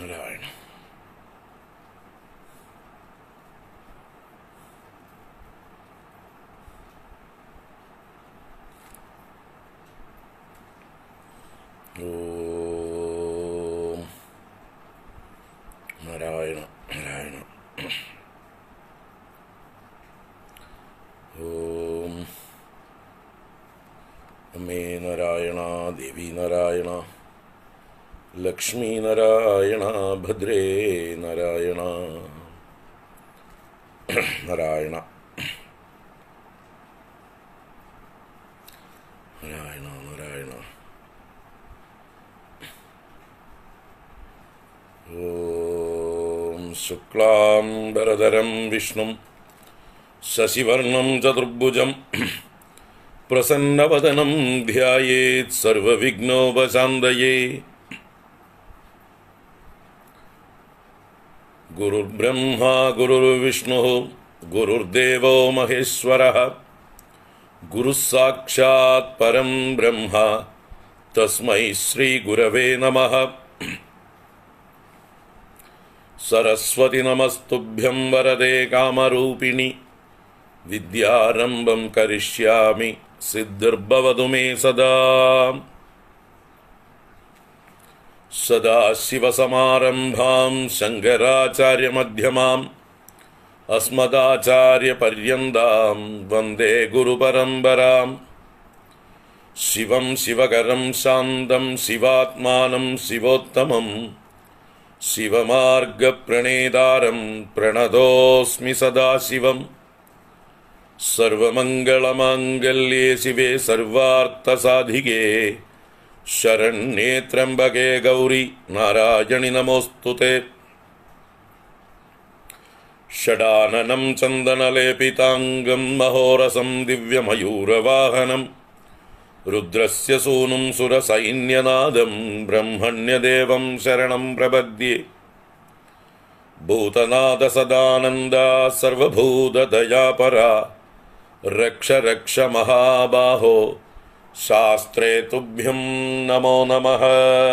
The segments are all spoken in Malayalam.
നാരായണ. ഓം നാരായണ നാരായണ. ഓം അമ്മേ നാരായണ, ദേവി നാരായണ, ലക്ഷ്മി നാരായണ, ഭദ്രേ നാരായണ. നാരായണ നാരായണ നാരായണ. ഓം ശുക്ലാംബരധരം വിഷ്ണും ശശിവർണം ചതുർഭുജം പ്രസന്നവദനം ധ്യായേത് സർവവിഘ്നോപശാന്തയേ. ഗുരുർബ്രഹ്മാ ഗുരുർവിഷ്ണുഃ ഗുരുർദേവോ മഹേശ്വരഃ ഗുരുസാക്ഷാത് പരം ബ്രഹ്മ തസ്മൈ ശ്രീ ഗുരവേ നമഃ. സരസ്വതി നമസ്തുഭ്യം വരദേ കാമരൂപിണി വിദ്യാരംഭം കരിഷ്യാമി സിദ്ധിർഭവതു മേ സദാ. സദാശിവസമാരംഭാം ശങ്കരാചാര്യമധ്യമാം അസ്മദാചാര്യപര്യന്താം വന്ദേ ഗുരുപരമ്പരാം. ശിവം ശിവകരം ശാന്തം ശിവാത്മാനം ശിവോത്തമം ശിവമാർഗപ്രണേതാരം പ്രണതോസ്മി സദാശിവം. സർവമംഗളമാംഗല്യേ ശിവേ സർവാർത്ഥസാധികേ ശരണ്യേ ത്രംബകേ ഗൗരി നാരായണി നമോസ്തുതേ. ഷഡാനനം ചന്ദനലേപിതാംഗം മഹോരസം ദിവ്യമയൂരവാഹനം രുദ്രസ്യ സൂനും സുരസൈന്യനാദം ബ്രഹ്മണ്യദേവം ശരണം പ്രപദ്യേ. ഭൂതനാഥ സദാനന്ദ സർവഭൂതദയാപര രക്ഷ രക്ഷ മഹാബാഹോ ശാസ്ത്രേ തുഭ്യം നമോ നമഃ.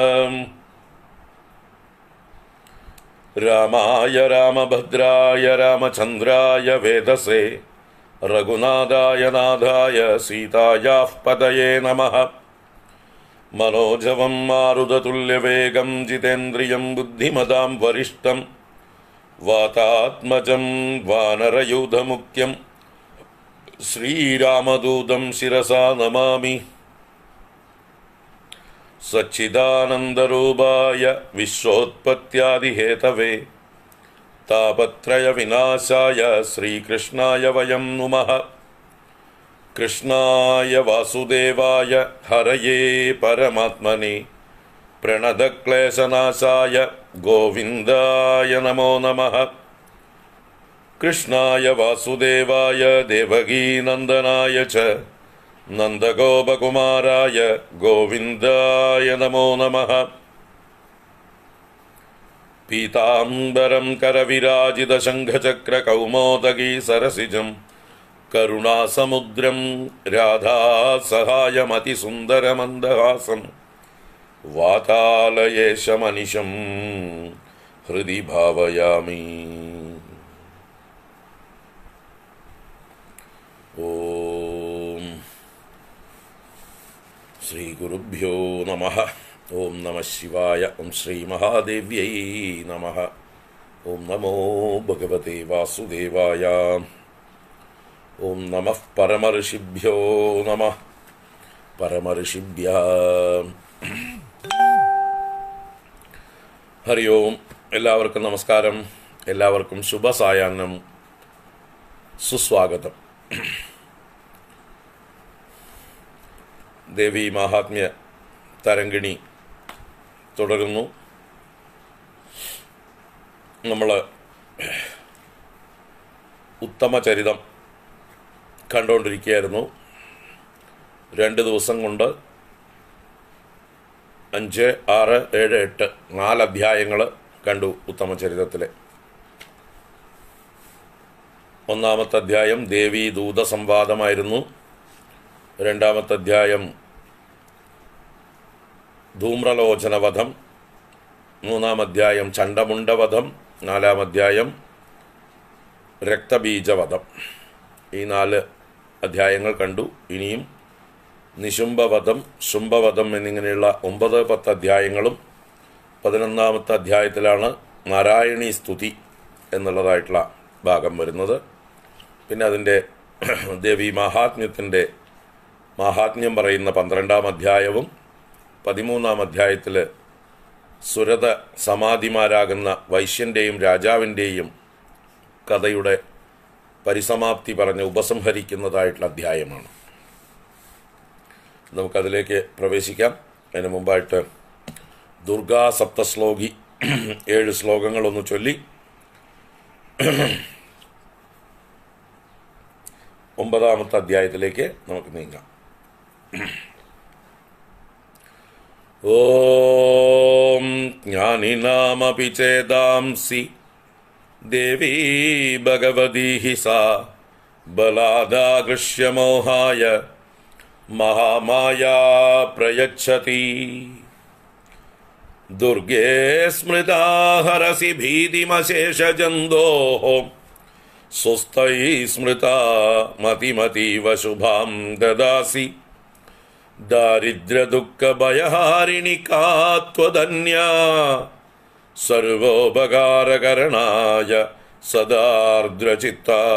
രാമായ രാമഭദ്രായ രാമചന്ദ്രായ വേദസേ രഘുനാഥായ നാഥായ സീതായാഃ പതയേ നമഃ. മനോജവം മാരുതതുല്യവേഗം ജിതേന്ദ്രിയം ബുദ്ധിമതാം വരിഷ്ഠം വാതാത്മജം വാനരയൂഥമുഖ്യം ശ്രീരാമദൂതം ശിരസാ നമാമി. സച്ചിദാനന്ദരൂപായ വിശ്വോത്പത്യാദിഹേതവേ താപത്രയ വിനാശായ ശ്രീകൃഷ്ണായ വയം നുമഃ. കൃഷ്ണായ വാസുദേവായ ഹരയേ പരമാത്മനെ പ്രണതക്ലേശനാശായ ഗോവിന്ദായ നമോ നമഃ. കൃഷ്ണായ വാസുദേവായ ദേവകീനന്ദനായ ച നന്ദഗോപകുമാരായ ഗോവിന്ദായ നമോ നമഃ. പീതാംബരം കരവിരാജിത ശംഖചക്ര കൗമോദഗീ സരസിജം കരുണാസമുദ്രം രാധാസഹായമതിസുന്ദരമന്ദഹാസം വാതാലയേശമനിശം ഹൃദി ഭാവയാമി. ഓം ശ്രീ ഗുരുഭ്യോ നമഃ. ഓം നമഃ ശിവായ. ഓം ശ്രീ മഹാദേവ്യൈ നമഃ. ഓം നമോ ഭഗവതേ വാസുദേവായ. ഓം നമഃ പരമഋഷിഭ്യോ നമഃ. പരമഋഷിഭ്യഃ ഹരി ഓം. എല്ലാവർക്കും നമസ്കാരം. എല്ലാവർക്കും ശുഭസായാഹ്നം, സുസ്വാഗതം. ദേവി മാഹാത്മ്യ തരംഗിണി തുടരുന്നു. നമ്മൾ ഉത്തമചരിതം കണ്ടുകൊണ്ടിരിക്കുകയായിരുന്നു. 2 ദിവസം കൊണ്ട് 5, 6, 7, 8 4 അധ്യായങ്ങൾ കണ്ടു ഉത്തമചരിതത്തിലെ. ഒന്നാമത്തെ അധ്യായം ദേവീ ദൂത സംവാദമായിരുന്നു. 2ാമത്തെ അധ്യായം ധൂമ്രലോചനവധം. മൂന്നാം അധ്യായം ചണ്ഡമുണ്ടവധം, നാലാം അധ്യായം രക്തബീജവധം. ഈ 4 അധ്യായങ്ങൾ കണ്ടു. ഇനിയും നിശുംഭവധം, ശുംഭവധം എന്നിങ്ങനെയുള്ള 9, 10 അധ്യായങ്ങളും 11ാമത്തെ അധ്യായത്തിലാണ് നാരായണീ സ്തുതി എന്നുള്ളതായിട്ടുള്ള ഭാഗം വരുന്നത്. പിന്നെ അതിൻ്റെ ദേവി മാഹാത്മ്യത്തിൻ്റെ മാഹാത്മ്യം പറയുന്ന 12ാം അധ്യായവും 13ാം അധ്യായത്തിൽ സുരത സമാധിമാരാകുന്ന വൈശ്യൻ്റെയും രാജാവിൻ്റെയും കഥയുടെ പരിസമാപ്തി പറഞ്ഞ് ഉപസംഹരിക്കുന്നതായിട്ടുള്ള അധ്യായമാണ്. നമുക്കതിലേക്ക് പ്രവേശിക്കാം. അതിന് മുമ്പായിട്ട് ദുർഗാ സപ്തശ്ലോകി 7 ശ്ലോകങ്ങളൊന്ന് ചൊല്ലി 9ാമത്തെ അധ്യായത്തിലേക്ക് നമുക്ക് നീങ്ങാം. ഓം ജ്ഞാനിനാമപി ചേതാംസി ദേവീ ഭഗവതി ഹി സാ ബലാദാകൃഷ്യമോഹായ മഹാമായാ പ്രയച്ഛതി. ദുർഗേ സ്മൃതാ ഹരസി ഭീതിമശേഷജന്തോഃ സ്വസ്ഥൈ സ്മൃതാ മതിമതീവ ശുഭാം ദദാസി. ദാരിദ്ര്യദുഃഖഭയഹാരിണി കാ ത്വധന്യാ സർവോപകാരകരണായ സദാർദ്രചിത്താ.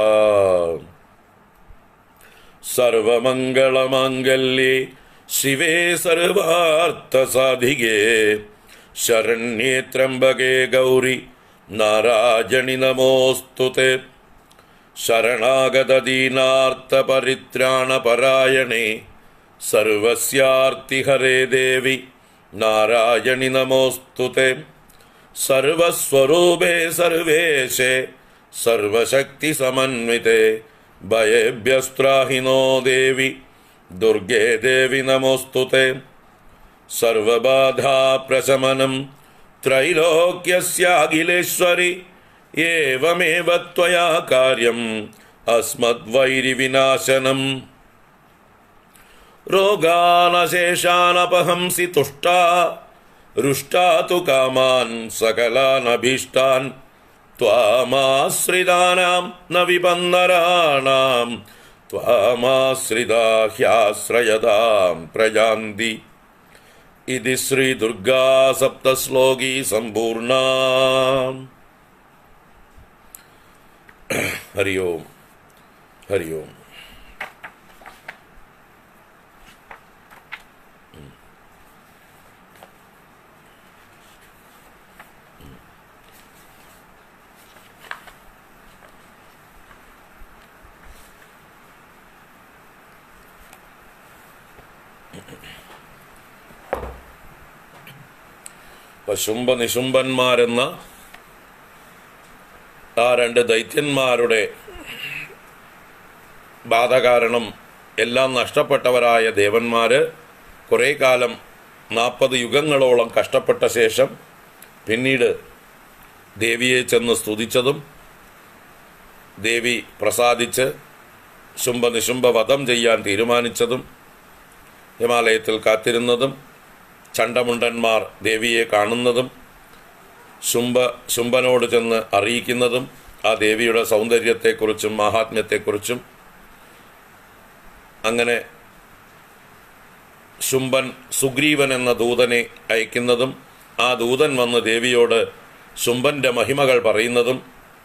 സർവമംഗളമാംഗല്യേ ശിവേ സർവാർത്ഥസാധികേ ശരണ്യേ ത്രംബകേ ഗൗരി നാരായണി നമോസ്തുതേ. ശരണാഗതദീനാർത്തപരിത്രാണപരായണേ സർവസ്യാർത്തിഹരേ ദേവി നാരായണി നമോസ്തുതേ. സർവസ്വരൂപേ സർവേശേ സർവശക്തിസമന്വിതേ ഭയേഭ്യസ്ത്രാഹി നോ ദേവി ദുർഗേ ദേവി നമോസ്തുതേ. സർവബാധാപ്രശമനം ത്രൈലോക്യസ്യാഖിലേശ്വരി ഏവമേവ ത്വയാ കാര്യം അസ്മദ്വൈരിവിനാശനം. രോഗാനശേഷാനപഹംസി തുഷ്ടാ രുഷ്ടാ തു കാമാൻ സകലാനഭീഷ്ടാൻ. ത്വാമാശ്രിതാനാം ന വിപന്നരാണാം ത്വാമാശ്രിതാ ഹ്യാശ്രയതാം പ്രജാന്തി. ഇതി ശ്രീ ദുർഗാ സപ്തശ്ലോകി സമ്പൂർണ. ഹരി ഓം ഹരി ഓം. ശുംഭ നിശുംഭന്മാരെന്ന ആ 2 ദൈത്യന്മാരുടെ ബാധ കാരണം എല്ലാം നഷ്ടപ്പെട്ടവരായ ദേവന്മാർ കുറേ കാലം 40 യുഗങ്ങളോളം കഷ്ടപ്പെട്ട ശേഷം പിന്നീട് ദേവിയെ ചെന്ന് സ്തുതിച്ചതും ദേവി പ്രസാദിച്ച് ശുംഭ നിശുംഭ വധം ചെയ്യാൻ തീരുമാനിച്ചതും ഹിമാലയത്തിൽ കാത്തിരുന്നതും ചണ്ഡമുണ്ടന്മാർ ദേവിയെ കാണുന്നതും ശുംഭനോട് ചെന്ന് അറിയിക്കുന്നതും ആ ദേവിയുടെ സൗന്ദര്യത്തെക്കുറിച്ചും മാഹാത്മ്യത്തെക്കുറിച്ചും. അങ്ങനെ ശുംഭൻ സുഗ്രീവൻ എന്ന ദൂതനെ അയക്കുന്നതും ആ ദൂതൻ വന്ന് ദേവിയോട് ശുംഭൻ്റെ മഹിമകൾ പറയുന്നതും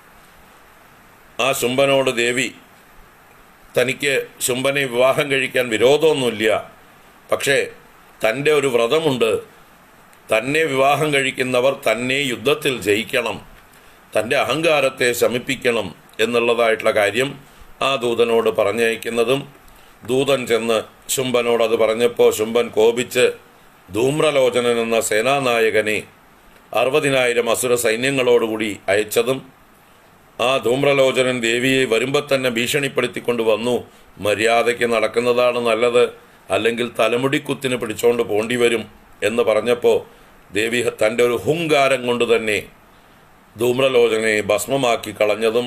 ആ ശുംഭനോട് ദേവി തനിക്ക് ശുംഭനെ വിവാഹം കഴിക്കാൻ വിരോധമൊന്നുമില്ല, പക്ഷേ തൻ്റെ ഒരു വ്രതമുണ്ട്, തന്നെ വിവാഹം കഴിക്കുന്നവർ തന്നെ യുദ്ധത്തിൽ ജയിക്കണം, തൻ്റെ അഹങ്കാരത്തെ ശമിപ്പിക്കണം എന്നുള്ളതായിട്ടുള്ള കാര്യം ആ ദൂതനോട് പറഞ്ഞയക്കുന്നതും ദൂതൻ ചെന്ന് ശുംഭനോട് അത് പറഞ്ഞപ്പോൾ ശുംഭൻ കോപിച്ച് ധൂമ്രലോചനൻ എന്ന സേനാനായകനെ 60,000 അസുര സൈന്യങ്ങളോടുകൂടി അയച്ചതും ആ ധൂമ്രലോചനൻ ദേവിയെ വരുമ്പോൾ തന്നെ ഭീഷണിപ്പെടുത്തിക്കൊണ്ട് വന്നു, മര്യാദയ്ക്ക് നടക്കുന്നതാണ് നല്ലത്, അല്ലെങ്കിൽ തലമുടിക്കുത്തിന് പിടിച്ചോണ്ട് പോണ്ടി വരും എന്ന് പറഞ്ഞപ്പോൾ ദേവി തൻ്റെ ഒരു ഹുങ്കാരം കൊണ്ട് തന്നെ ധൂമ്രലോചനയെ ഭസ്മമാക്കി കളഞ്ഞതും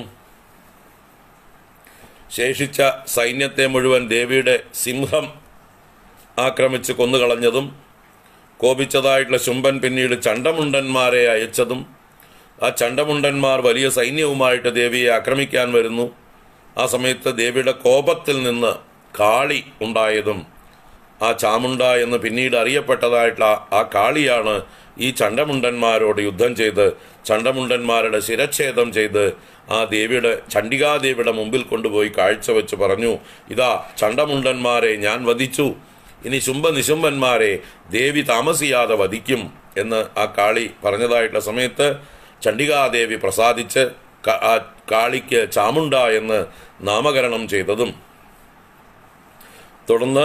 ശേഷിച്ച സൈന്യത്തെ മുഴുവൻ ദേവിയുടെ സിംഹം ആക്രമിച്ച് കൊന്നുകളഞ്ഞതും കോപിച്ചതായിട്ടുള്ള ശുംഭൻ പിന്നീട് ചണ്ടമുണ്ടന്മാരെ അയച്ചതും ആ ചണ്ടമുണ്ടന്മാർ വലിയ സൈന്യവുമായിട്ട് ദേവിയെ ആക്രമിക്കാൻ വരുന്നു. ആ സമയത്ത് ദേവിയുടെ കോപത്തിൽ നിന്ന് കാളി ഉണ്ടായതും ആ ചാമുണ്ട എന്ന് പിന്നീട് അറിയപ്പെട്ടതായിട്ടുള്ള ആ കാളിയാണ് ഈ ചണ്ടമുണ്ടന്മാരോട് യുദ്ധം ചെയ്ത് ചണ്ടമുണ്ടന്മാരുടെ ശിരച്ഛേദം ചെയ്ത് ആ ദേവിയുടെ ചണ്ഡികാദേവിയുടെ മുമ്പിൽ കൊണ്ടുപോയി കാഴ്ചവെച്ച് പറഞ്ഞു, ഇതാ ചണ്ടമുണ്ടന്മാരെ ഞാൻ വധിച്ചു, ഇനി ശുംഭനിശുംഭന്മാരെ ദേവി താമസിയാതെ വധിക്കും എന്ന് ആ കാളി പറഞ്ഞതായിട്ടുള്ള സമയത്ത് ചണ്ഡികാദേവി പ്രസാദിച്ച് ആ കാളിക്ക് ചാമുണ്ട എന്ന് നാമകരണം ചെയ്തതും തുടർന്ന്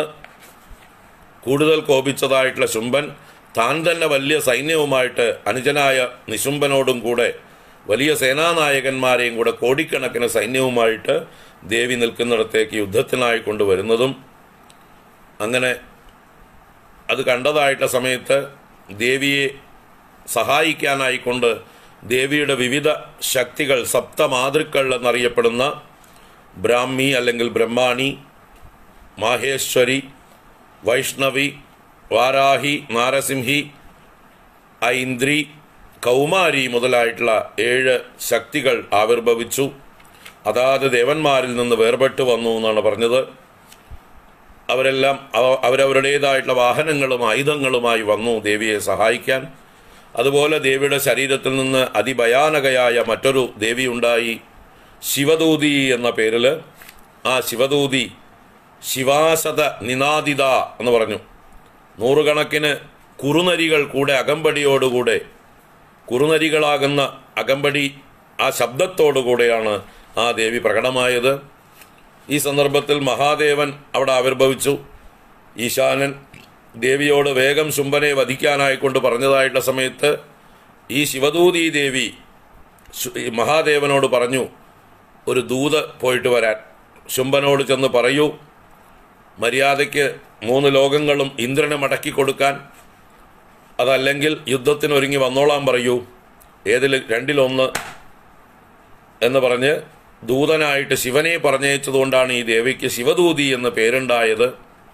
കൂടുതൽ കോപിച്ചതായിട്ടുള്ള ശുംഭൻ താൻ തന്നെ വലിയ സൈന്യവുമായിട്ട് അനുജനായ നിശുംഭനോടും കൂടെ വലിയ സേനാനായകന്മാരെയും കൂടെ കോടിക്കണക്കിന് സൈന്യവുമായിട്ട് ദേവി നിൽക്കുന്നിടത്തേക്ക് യുദ്ധത്തിനായി കൊണ്ടുവരുന്നതും അങ്ങനെ അത് കണ്ടതായിട്ടുള്ള സമയത്ത് ദേവിയെ സഹായിക്കാനായിക്കൊണ്ട് ദേവിയുടെ വിവിധ ശക്തികൾ സപ്തമാതൃക്കൾ എന്നറിയപ്പെടുന്ന ബ്രാഹ്മി അല്ലെങ്കിൽ ബ്രഹ്മാണി, മാഹേശ്വരി, വൈഷ്ണവി, വാരാഹി, നാരസിംഹി, ഐന്ദ്രി, കൗമാരി മുതലായിട്ടുള്ള 7 ശക്തികൾ ആവിർഭവിച്ചു. അതാത് ദേവന്മാരിൽ നിന്ന് വേർപെട്ട് വന്നു എന്നാണ് പറഞ്ഞത്. അവരെല്ലാം അവരവരുടേതായിട്ടുള്ള വാഹനങ്ങളും ആയുധങ്ങളുമായി വന്നു ദേവിയെ സഹായിക്കാൻ. അതുപോലെ ദേവിയുടെ ശരീരത്തിൽ നിന്ന് അതിഭയാനകയായ മറ്റൊരു ദേവി ഉണ്ടായി, ശിവദൂതി എന്ന പേരിൽ. ആ ശിവദൂതി ശിവാശത നിനാദിത എന്ന് പറഞ്ഞു. 100 കണക്കിന് കുറുനരികൾ കൂടെ അകമ്പടിയോടുകൂടെ, കുറുനരികളാകുന്ന അകമ്പടി ആ ശബ്ദത്തോടുകൂടെയാണ് ആ ദേവി പ്രകടമായത്. ഈ സന്ദർഭത്തിൽ മഹാദേവൻ അവിടെ ആവിർഭവിച്ചു. ഈശാനൻ ദേവിയോട് വേഗം ശുംഭനെ വധിക്കാനായിക്കൊണ്ട് പറഞ്ഞതായിട്ടുള്ള സമയത്ത് ഈ ശിവദൂതി ദേവി മഹാദേവനോട് പറഞ്ഞു, ഒരു ദൂത് പോയിട്ട് വരാൻ. ശുംഭനോട് ചെന്ന് പറയൂ, മര്യാദയ്ക്ക് 3 ലോകങ്ങളും ഇന്ദ്രനെ മടക്കി കൊടുക്കാൻ, അതല്ലെങ്കിൽ യുദ്ധത്തിനൊരുങ്ങി വന്നോളാൻ പറയൂ, ഏതിൽ 2-1 എന്ന് പറഞ്ഞ് ദൂതനായിട്ട് ശിവനെ പറഞ്ഞയച്ചതുകൊണ്ടാണ് ഈ ദേവിക്ക് ശിവദൂതി എന്ന് പേരുണ്ടായത്.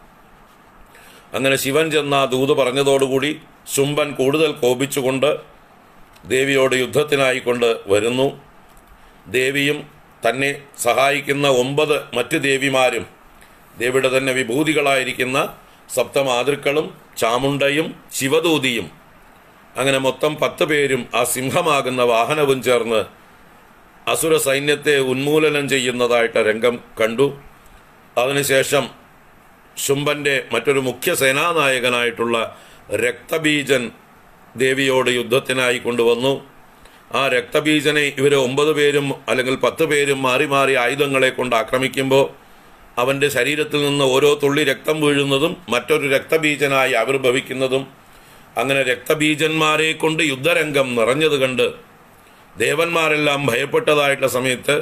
അങ്ങനെ ശിവൻ ചെന്ന ആ ദൂത് പറഞ്ഞതോടുകൂടി ശുംഭൻ കൂടുതൽ കോപിച്ചുകൊണ്ട് ദേവിയോട് യുദ്ധത്തിനായിക്കൊണ്ട് വരുന്നു. ദേവിയും തന്നെ സഹായിക്കുന്ന 9 മറ്റ് ദേവിമാരും ദേവിയുടെ തന്നെ വിഭൂതികളായിരിക്കുന്ന സപ്തമാതൃക്കളും ചാമുണ്ടയും ശിവദൂതിയും അങ്ങനെ മൊത്തം 10 പേരും ആ സിംഹമാകുന്ന വാഹനവും ചേർന്ന് അസുര സൈന്യത്തെ ഉന്മൂലനം ചെയ്യുന്നതായിട്ട് രംഗം കണ്ടു. അതിനുശേഷം ശുംഭൻ്റെ മറ്റൊരു മുഖ്യ സേനാനായകനായിട്ടുള്ള രക്തബീജൻ ദേവിയോട് യുദ്ധത്തിനായി കൊണ്ടുവന്നു. ആ രക്തബീജനെ ഇവർ 9 പേരും അല്ലെങ്കിൽ 10 പേരും മാറി മാറി ആയുധങ്ങളെ കൊണ്ട് ആക്രമിക്കുമ്പോൾ അവൻ്റെ ശരീരത്തിൽ നിന്ന് ഓരോ തുള്ളി രക്തം വീഴുന്നതും മറ്റൊരു രക്തബീജനായി ആവിർഭവിക്കുന്നതും, അങ്ങനെ രക്തബീജന്മാരെ കൊണ്ട് യുദ്ധരംഗം നിറഞ്ഞത് കണ്ട് ദേവന്മാരെല്ലാം ഭയപ്പെട്ടതായിട്ടുള്ള സമയത്ത്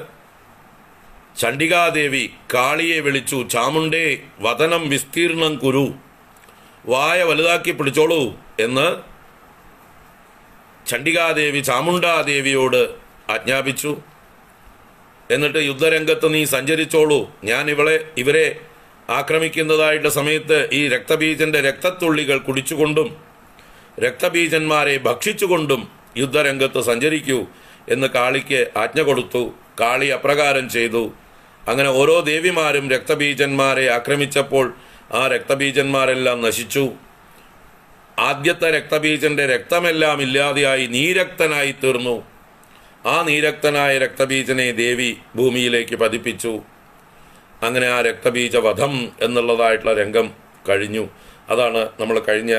ചണ്ഡികാദേവി കാളിയെ വിളിച്ചു, ചാമുണ്ടേ വദനം വിസ്തീർണം കുരു, വായ വലുതാക്കി പിടിച്ചോളൂ എന്ന് ചണ്ഡികാദേവി ചാമുണ്ടാദേവിയോട് ആജ്ഞാപിച്ചു. എന്നിട്ട് യുദ്ധരംഗത്ത് നീ സഞ്ചരിച്ചോളൂ, ഞാൻ ഇവരെ ആക്രമിക്കുന്നതായിട്ടുള്ള സമയത്ത് ഈ രക്തബീജന്റെ രക്തത്തുള്ളികൾ കുടിച്ചുകൊണ്ടും രക്തബീജന്മാരെ ഭക്ഷിച്ചുകൊണ്ടും യുദ്ധരംഗത്ത് സഞ്ചരിക്കൂ എന്ന് കാളിക്ക് ആജ്ഞ കൊടുത്തു. കാളി അപ്രകാരം ചെയ്തു. അങ്ങനെ ഓരോ ദേവിമാരും രക്തബീജന്മാരെ ആക്രമിച്ചപ്പോൾ ആ രക്തബീജന്മാരെല്ലാം നശിച്ചു. ആദ്യത്തെ രക്തബീജന്റെ രക്തമെല്ലാം ഇല്ലാതെയായി നീരക്തനായി തീർന്നു. ആ നീരക്തനായ രക്തബീജനെ ദേവി ഭൂമിയിലേക്ക് പതിപ്പിച്ചു. അങ്ങനെ ആ രക്തബീജ വധം എന്നുള്ളതായിട്ടുള്ള രംഗം കഴിഞ്ഞു. അതാണ് നമ്മൾ കഴിഞ്ഞ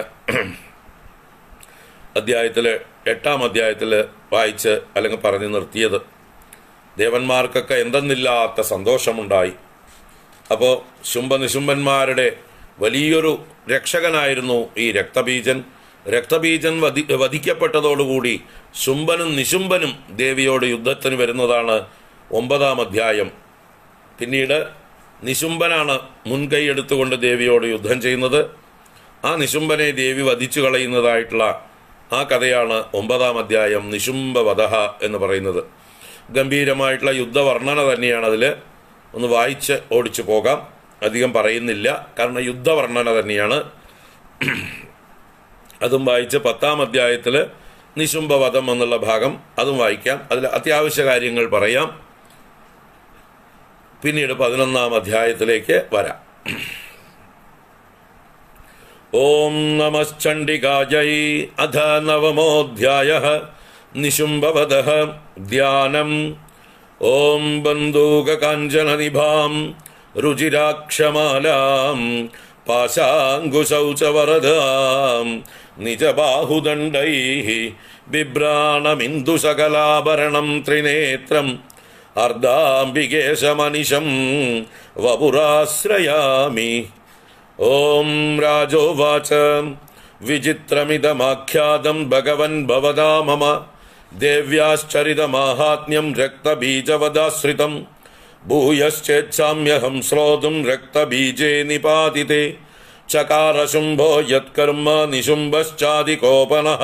അധ്യായത്തിൽ 8-ാം അധ്യായത്തിൽ വായിച്ച് അല്ലെങ്കിൽ പറഞ്ഞു നിർത്തിയത്. ദേവന്മാർക്കൊക്കെ എന്തെന്നില്ലാത്ത സന്തോഷമുണ്ടായി. അപ്പോൾ ശുംഭനിശുംഭന്മാരുടെ വലിയൊരു രക്ഷകനായിരുന്നു ഈ രക്തബീജൻ. രക്തബീജൻ വധിക്കപ്പെട്ടതോടുകൂടി ശുംഭനും നിശുംഭനും ദേവിയോട് യുദ്ധത്തിന് വരുന്നതാണ് 9-ാം അധ്യായം. പിന്നീട് നിശുംഭനാണ് മുൻകൈ എടുത്തുകൊണ്ട് ദേവിയോട് യുദ്ധം ചെയ്യുന്നത്. ആ നിശുംഭനെ ദേവി വധിച്ചു കളയുന്നതായിട്ടുള്ള ആ കഥയാണ് 9-ാം അധ്യായം നിശുംഭവധഃ എന്ന് പറയുന്നത്. ഗംഭീരമായിട്ടുള്ള യുദ്ധവർണ്ണന തന്നെയാണ് അതിൽ. ഒന്ന് വായിച്ച് ഓടിച്ചു പോകാം, അധികം പറയുന്നില്ല, കാരണം യുദ്ധവർണ്ണന തന്നെയാണ്. അതും വായിച്ച് 10-ാം അധ്യായത്തിൽ നിശുംഭവധം എന്നുള്ള ഭാഗം അതും വായിക്കാം. അതിൽ അത്യാവശ്യ കാര്യങ്ങൾ പറയാം. പിന്നീട് 11-ാം അധ്യായത്തിലേക്ക് വരാം. ഓം നമശ്ചണ്ഡികാജൈ. അധ നവമോऽധ്യായഃ. നിശുംഭവധഃ. ധ്യാനം. ഓം ബന്ധൂകകാഞ്ചനനിഭാം രുചിരാക്ഷമാലാം പാശാങ്കുശൗചവരദാം നിജബാഹുദണ്ഡൈഃ ബിഭ്രാണമിന്ദുസകലാഭരണം ത്രിനേത്രം അർദ്ധാംബികേശമനിശം വപുരാശ്രയാമി. ഓം രാജോവാച. വിചിത്രമിദമാഖ്യാതം ഭഗവൻ ഭവതാ മമ ദേവ്യാശ്ചരിതമാഹാത്മ്യം രക്തബീജവദാശ്രിതം ഭൂയശ്ചേച്ഛാമ്യഹം ശ്രോതും രക്തബീജേ നിപാതിതേ ചകാരശുംഭോ യത്കർമ്മ നിശുംഭശ്ചാദികോപനഃ.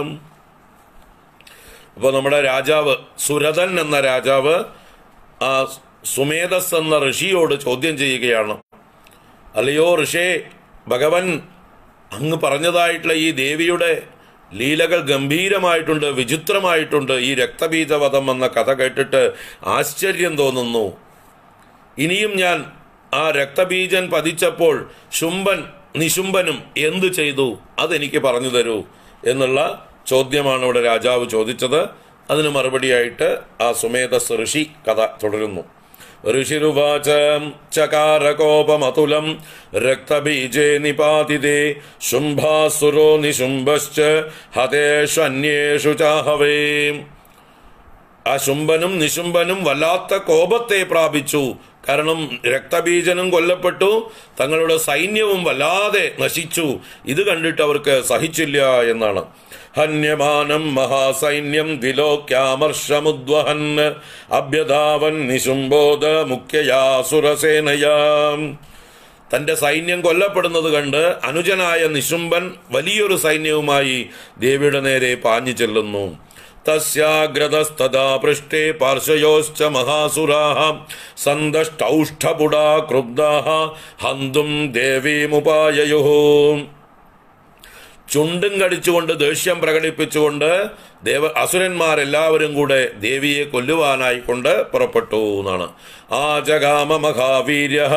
അപ്പോൾ നമ്മുടെ രാജാവ് സുരഥൻ എന്ന രാജാവ് ആ സുമേധസ് എന്ന ഋഷിയോട് ചോദ്യം ചെയ്യുകയാണ്. അല്ലയോ ഋഷേ, ഭഗവൻ അങ്ങ് പറഞ്ഞതായിട്ടുള്ള ഈ ദേവിയുടെ ലീലകൾ ഗംഭീരമായിട്ടുണ്ട്, വിചിത്രമായിട്ടുണ്ട്. ഈ രക്തബീജവധം എന്ന കഥ കേട്ടിട്ട് ആശ്ചര്യം തോന്നുന്നു. ഇനിയും ഞാൻ ആ രക്തബീജൻ പതിച്ചപ്പോൾ ശുംഭൻ നിശുംഭനും എന്തു ചെയ്തു അതെനിക്ക് പറഞ്ഞു തരൂ എന്നുള്ള ചോദ്യമാണ് ഇവിടെ രാജാവ് ചോദിച്ചത്. അതിന് മറുപടിയായിട്ട് ആ സുമേധസ് ഋഷി കഥ തുടരുന്നു. ഋഷിരുവാച. ചകാരകോപമതുലം രക്തബീജേ നിപാതിതേ ശുംഭാസുരോ നിശുംഭശ്ച ഹതേഷു അന്യേഷു ചാഹവേ. ആ ശുംഭനും നിശുംഭനും വല്ലാത്ത കോപത്തെ പ്രാപിച്ചു. കാരണം രക്തബീജനും കൊല്ലപ്പെട്ടു, തങ്ങളുടെ സൈന്യവും വല്ലാതെ നശിച്ചു. ഇത് കണ്ടിട്ട് അവർക്ക് സഹിച്ചില്ല എന്നാണ്. ഹന്യമാനം മഹാസൈന്യം വിലോക്യാമർഷമുദ്വഹൻ അഭ്യധാവൻ നിശുംബോധ മുഖ്യയാസുരസേനയാം. തൻ്റെ സൈന്യം കൊല്ലപ്പെടുന്നത് കണ്ട് അനുജനായ നിശുംബൻ വലിയൊരു സൈന്യവുമായി ദേവിയുടെ നേരെ പാഞ്ഞു ചെല്ലുന്നു. തസ്യാഗ്രതസ്തദാ പൃഷ്ഠേ പാർശ്വയോശ്ച മഹാസുരാഃ സന്ദഷ്ടൗഷ്ഠപുടാ ക്രുദ്ധാഃ ഹന്തും ദേവീമുപായയുഃ. ചുണ്ടും കടിച്ചുകൊണ്ട് ദേഷ്യം പ്രകടിപ്പിച്ചുകൊണ്ട് അസുരന്മാരെല്ലാവരും കൂടെ ദേവിയെ കൊല്ലുവാനായിക്കൊണ്ട് പുറപ്പെട്ടു എന്നാണ്. ആജഗാമ മഹാവീര്യഃ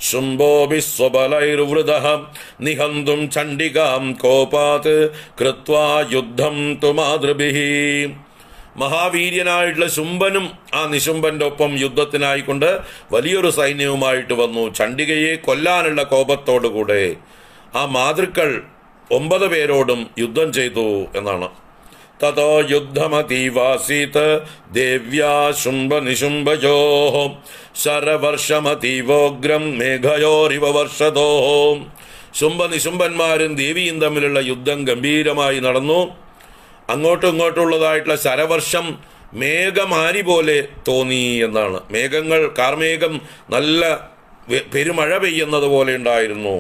ശുംഭോഭിസ്വബലൈർവൃതഃ നിഹന്തും ചണ്ഡികാം കോപാത് കൃത്വാ യുദ്ധം തു മാതൃഭിഃ. മഹാവീര്യനായിട്ടുള്ള ശുംഭനും ആ നിശുംഭന്റെ ഒപ്പം യുദ്ധത്തിനായിക്കൊണ്ട് വലിയൊരു സൈന്യവുമായിട്ട് വന്നു. ചണ്ഡികയെ കൊല്ലാനുള്ള കോപത്തോടുകൂടെ ആ മാതൃക്കൾ 9 പേരോടും യുദ്ധം ചെയ്തു എന്നാണ്. തതോ യുദ്ധമതീവാസീത് ദേവ്യാ ശുംഭ നിശുംഭയോഃ ശരവർഷമതീവോഗ്രം മേഘയോരിവ വർഷതോഃ. ശുംഭ നിശുംഭന്മാരും ദേവിയും തമ്മിലുള്ള യുദ്ധം ഗംഭീരമായി നടന്നു. അങ്ങോട്ടും ഇങ്ങോട്ടുള്ളതായിട്ടുള്ള ശരവർഷം മേഘമാരി പോലെ തോന്നി എന്നാണ്. മേഘങ്ങൾ, കാർമേഘം നല്ല പെരുമഴ പെയ്യുന്നത് പോലെ ഉണ്ടായിരുന്നു.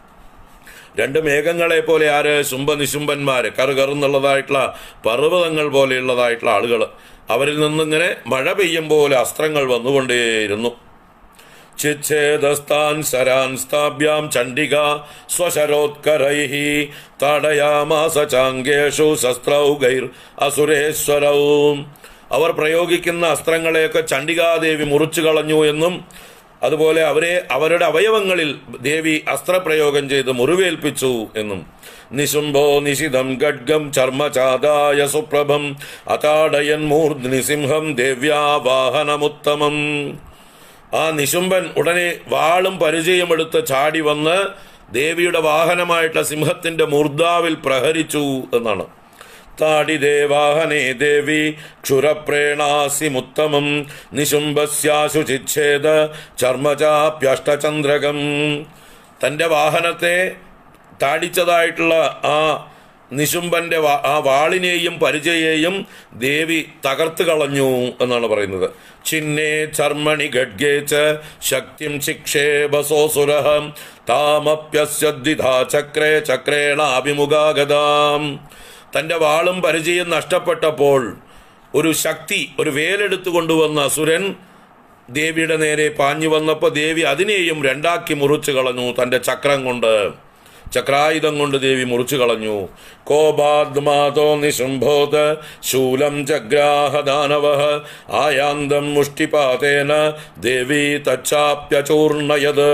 2 മേഘങ്ങളെ പോലെ ആര്? ശുംഭ നിശുംഭന്മാര്. കറുകറുന്നുള്ളതായിട്ടുള്ള പർവ്വതങ്ങൾ പോലെയുള്ളതായിട്ടുള്ള ആളുകൾ. അവരിൽ നിന്നിങ്ങനെ മഴ പെയ്യും പോലെ അസ്ത്രങ്ങൾ വന്നുകൊണ്ടേയിരുന്നു. ചിച്ഛേദസ്താൻ ശരാൻ സ്ഥാഭ്യാം ചണ്ഡിക സ്വശരോത്കരൈഃ താടയാമാസ ചാംഗേഷു ശസ്ത്രൗഘൈർ അസുരേശ്വരൗ. അവർ പ്രയോഗിക്കുന്ന അസ്ത്രങ്ങളെയൊക്കെ ചണ്ഡികാദേവി മുറിച്ചു കളഞ്ഞു എന്നും അതുപോലെ അവരുടെ അവയവങ്ങളിൽ ദേവി അസ്ത്രപ്രയോഗം ചെയ്ത് മുറിവേൽപ്പിച്ചു എന്നും. നിശുംഭോ നിശിതം ഖഡ്ഗം ചർമ്മചാദായ സുപ്രഭം അതാടയൻ മൂർധ്നി സിംഹം ദേവ്യാ വാഹനമുത്തമം. ആ നിശുംഭൻ ഉടനെ വാളും പരിചയമെടുത്ത് ചാടി വന്ന് ദേവിയുടെ വാഹനമായിട്ടുള്ള സിംഹത്തിന്റെ മൂർധാവിൽ പ്രഹരിച്ചു എന്നാണ്. താടിദേവാഹനേ ദേവി ക്ഷുരപ്രേണാസിമുത്തമം നിശുംഭസ്യാശു ചിച്ഛേദ ചർമ്മചാപ്യഷ്ടചന്ദ്രകം. തൻ്റെ വാഹനത്തെ താടിച്ചതായിട്ടുള്ള ആ നിശുംഭന്റെ ആ വാളിനെയും പരിചയെയും ദേവി തകർത്ത് കളഞ്ഞു എന്നാണ് പറയുന്നത്. ചിന്നേ ചർമ്മണി ഖഡ്ഗേ ച ശക്തിം ചിക്ഷേപസോസുരഃ താമപ്യസ്യദ്വിധാ ചക്രേ ചക്രേണാഭിമുഖാഗതാം. തൻ്റെ വാളും പരിചയം നഷ്ടപ്പെട്ടപ്പോൾ ഒരു ശക്തി, ഒരു വേലെടുത്തു കൊണ്ടുവന്ന അസുരൻ ദേവിയുടെ നേരെ പാഞ്ഞു വന്നപ്പോൾ ദേവി അതിനെയും 2ആക്കി മുറിച്ചു കളഞ്ഞു തൻ്റെ ചക്രം കൊണ്ട്. ചക്രായുധം കൊണ്ട് ദേവി മുറിച്ചു കളഞ്ഞു. കോപാദ്മാതോ നിശുംഭോത് ശൂലം ജഗ്രാഹദാനവഃ ആയാന്തം മുഷ്ടിപാതേന ദേവി തച്ചാപ്യചൂർണയത്.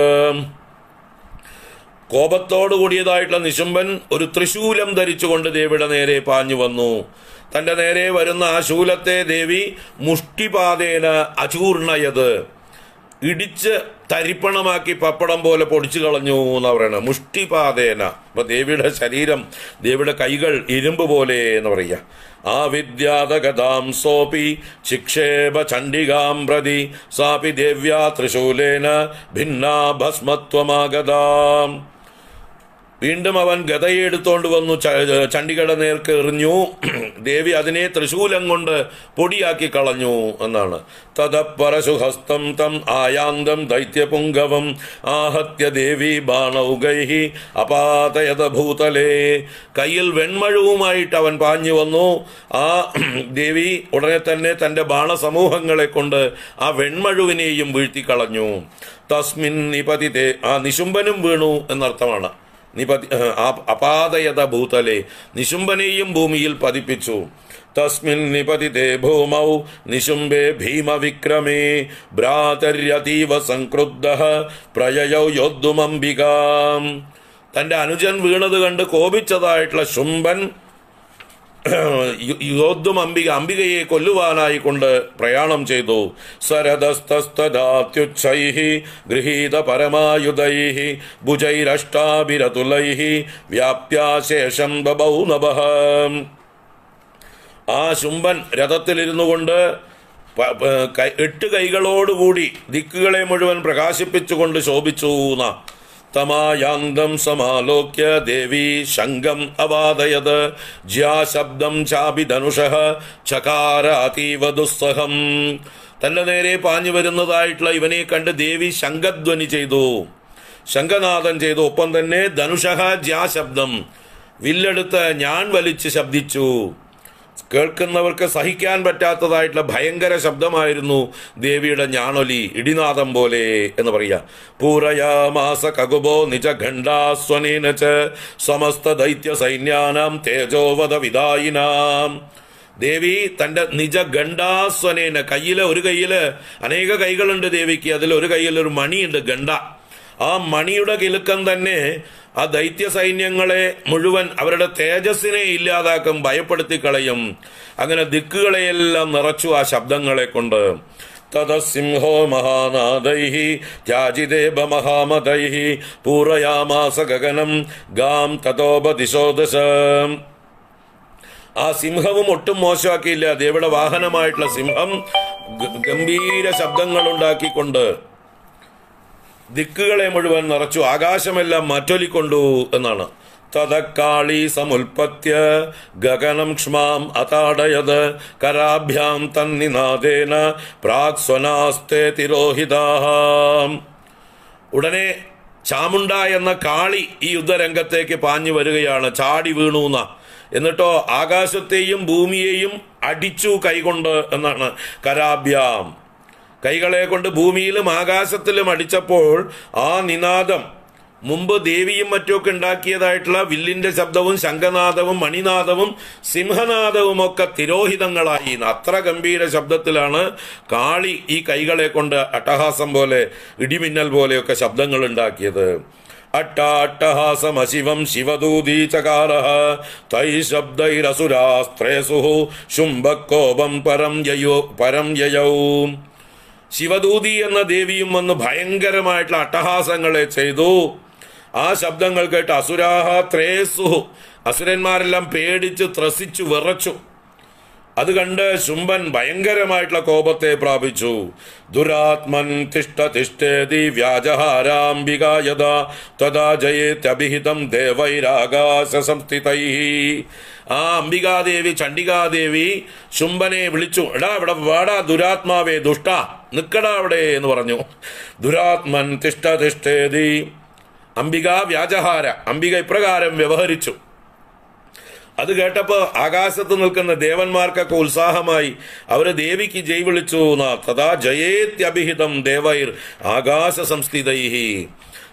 കോപത്തോടു കൂടിയതായിട്ടുള്ള നിശുംഭൻ ഒരു ത്രിശൂലം ധരിച്ചുകൊണ്ട് ദേവിയുടെ നേരെ പാഞ്ഞു വന്നു. തന്റെ നേരെ വരുന്ന ആ ശൂലത്തെ ദേവി മുഷ്ടിപാതേന അചൂർണയത്, ഇടിച്ച് തരിപ്പണമാക്കി പപ്പടം പോലെ പൊടിച്ചു കളഞ്ഞു എന്ന് പറയണ മുഷ്ടിപാതേന. അപ്പൊ ദേവിയുടെ ശരീരം, ദേവിയുടെ കൈകൾ ഇരുമ്പ് പോലെ എന്ന് പറയുക. ആ വിദ്യാതഗതാം സോപി ചിക്ഷേപ ചണ്ഡികാം പ്രതി സാപി ദേവ്യാ ത്രിശൂലേന ഭിന്നാ ഭസ്മത്വമാഗതാം. വീണ്ടും അവൻ ഗദയെ എടുത്തോണ്ട് വന്നു ചണ്ഡികയുടെ നേർക്ക് എറിഞ്ഞു. ദേവി അതിനെ ത്രിശൂലം കൊണ്ട് പൊടിയാക്കി കളഞ്ഞു എന്നാണ്. തദപരശുഹസ്തം തം ആയാന്തം ദൈത്യപുംഗവം ആഹത്യ ദേവി ബാണൗഗൈഹി അപാതയത ഭൂതലേ. കയ്യിൽ വെൺമഴുവുമായിട്ട് അവൻ പാഞ്ഞു വന്നു. ആ ദേവി ഉടനെ തന്നെ തന്റെ ബാണസമൂഹങ്ങളെ കൊണ്ട് ആ വെൺമഴുവിനെയും വീഴ്ത്തിക്കളഞ്ഞു. തസ്മിൻ നിപതിതേ, ആ നിശുംബനും വീണു എന്നർത്ഥമാണ്. അപാതയത ഭൂതലേ, നിശുംബനെയും ഭൂമിയിൽ പതിപ്പിച്ചു. തസ്മിൻ നിപതിതേ ഭൂമൗ നിശുംബേ ഭീമവിക്രമേ ഭ്രാതര്യതീവ സംക്രുദ്ധഃ പ്രയയൗ യോദ്ധുമംബികാം. തന്റെ അനുജൻ വീണത് കണ്ട് കോപിച്ചതായിട്ടുള്ള ശുംബൻ യോദ്ധും അംബികയെ കൊല്ലുവാനായി കൊണ്ട് പ്രയാണം ചെയ്തു. സരദസ്തസ്തദാത്യുച്ഛൈഃ ഗൃഹീത പരമായുധൈഃ ഭുജൈരഷ്ടാഭിരതുലൈഃ വ്യാപ്യാശേഷം ബഭൗ നഭഃ. ആ ശുംബൻ രഥത്തിലിരുന്നു കൊണ്ട് 8 കൈകളോടുകൂടി ദിക്കുകളെ മുഴുവൻ പ്രകാശിപ്പിച്ചുകൊണ്ട് ശോഭിച്ചു. തമായാന്തം സമാലോക്യ ദേവി ശംഖം അവാദയത് ജ്യാശബ്ദം ചാപി ധനുഷഃ ചകാര അതീവ ദുസ്സഹം. തന്റെ നേരെ പാഞ്ഞു വരുന്നതായിട്ടുള്ള ഇവനെ കണ്ട് ദേവി ശംഖധ്വനി ചെയ്തു, ശംഖനാദം ചെയ്തു. ഒപ്പം തന്നെ ധനുഷഃ ജ്യാശബ്ദം, വില്ലെടുത്ത് ഞാൻ വലിച്ച് ശബ്ദിച്ചു. കേൾക്കുന്നവർക്ക് സഹിക്കാൻ പറ്റാത്തതായിട്ടുള്ള ഭയങ്കര ശബ്ദമായിരുന്നു ദേവിയുടെ ഞാണൊലി, ഇടിനാദം പോലെ എന്ന് പറയാ. പൂരയാമാസ കകുബോ നിജഖണ്ഡാസ്വനേന ച സമസ്ത ദൈത്യ സൈന്യാനാം തേജോവധ വിദായിനാം. ദേവി തന്റെ നിജഖണ്ഡാസ്വനേന, ഒരു കയ്യില് അനേക കൈകളുണ്ട് ദേവിക്ക്, അതിൽ ഒരു കയ്യിൽ ഒരു മണിയുണ്ട്, ഗണ്ഡ. ആ മണിയുടെ കിലുക്കം തന്നെ ആ ദൈത്യ സൈന്യങ്ങളെ മുഴുവൻ അവരുടെ തേജസ്സിനെ ഇല്ലാതാക്കും, ഭയപ്പെടുത്തി കളയും. അങ്ങനെ ദിക്കുകളെയെല്ലാം നിറച്ചു ആ ശബ്ദങ്ങളെ കൊണ്ട്. തദസിംഹോ മഹാനാദൈഃ ത്യാജിദേവ മഹാമതൈഃ പൂരയാമാസ ഗഗനം ഗാം തതോപദിശോദശ. ആ സിംഹവും ഒട്ടും മോശമാക്കിയില്ല. ദേവിയുടെ വാഹനമായിട്ടുള്ള സിംഹം ഗംഭീര ശബ്ദങ്ങൾ ഉണ്ടാക്കിക്കൊണ്ട് ദിക്കുകളെ മുഴുവൻ നിറച്ചു, ആകാശമെല്ലാം മറ്റൊലിക്കൊണ്ടു എന്നാണ്. തദക്കാളി സമുൽപത്യ ഗഗനം ക്ഷ്മാം അതാടയത് കരാഭ്യാം തന്നിനാദേന പ്രാക്സ്വനാസ്തേ തിരോഹിതാം. ഉടനെ ചാമുണ്ട എന്ന കാളി ഈ യുദ്ധരംഗത്തേക്ക് പാഞ്ഞു വരികയാണ്, ചാടി വീണൂന്ന. എന്നിട്ടോ ആകാശത്തെയും ഭൂമിയെയും അടിച്ചു കൈകൊണ്ട് എന്നാണ്. കരാഭ്യാം, കൈകളെ കൊണ്ട് ഭൂമിയിലും ആകാശത്തിലും അടിച്ചപ്പോൾ ആ നിനാദം മുമ്പ് ദേവിയും മറ്റുമൊക്കെ ഉണ്ടാക്കിയതായിട്ടുള്ള വില്ലിന്റെ ശബ്ദവും ശംഖനാദവും മണിനാദവും സിംഹനാദവും ഒക്കെ തിരോഹിതങ്ങളായി. അത്ര ഗംഭീര ശബ്ദത്തിലാണ് കാളി ഈ കൈകളെ കൊണ്ട് അട്ടഹാസം പോലെ, ഇടിമിന്നൽ പോലെയൊക്കെ ശബ്ദങ്ങൾ ഉണ്ടാക്കിയത്. അട്ടാട്ടഹാസമശിവം ശിവദൂതീ ചകാരഃ തൈ ശബ്ദൈരസുരാസ്ത്രേസുഃ ശുംഭക്കോപം പരം യയൗ. ശിവദൂതി എന്ന ദേവിയും വന്ന് ഭയങ്കരമായിട്ടുള്ള അട്ടഹാസങ്ങളെ ചെയ്തു. ആ ശബ്ദങ്ങൾ കേട്ട് അസുരാഹ ത്രേസുഹു, അസുരന്മാരെല്ലാം പേടിച്ച് ത്രസിച്ചു വിറച്ചു. അത് കണ്ട് ശുംഭൻ ഭയങ്കരമായിട്ടുള്ള കോപത്തെ പ്രാപിച്ചു. ദുരാത്മൻ തിഷ്ഠ തിഷ്ഠേതി വ്യാജഹാരാംബിക യഥാ തദാ ജയേത്യഭിഹിതം ദേവൈരാകാശ സംസ്ഥിതൈഃ. ആ അംബികാദേവി, ചണ്ഡികാദേവി ശുംഭനെ വിളിച്ചു. എടാ ഇവിടെ വാടാ ദുരാത്മാവേ, ദുഷ്ട, നിക്കടാ അവിടെ എന്ന് പറഞ്ഞു. ദുരാത്മൻ തിഷ്ഠ തിഷ്ഠേതി. അംബിക വ്യാജഹാര, അംബിക ഇപ്രകാരം വ്യവഹരിച്ചു. അത് കേട്ടപ്പോ ആകാശത്ത് നിൽക്കുന്ന ദേവന്മാർക്കൊക്കെ ഉത്സാഹമായി. അവര് ദേവിക്ക് ജയ് വിളിച്ചു. തഥാ ജയേത്യഭിഹിതം ദേവൈർ ആകാശ സംസ്ഥിതൈഃ.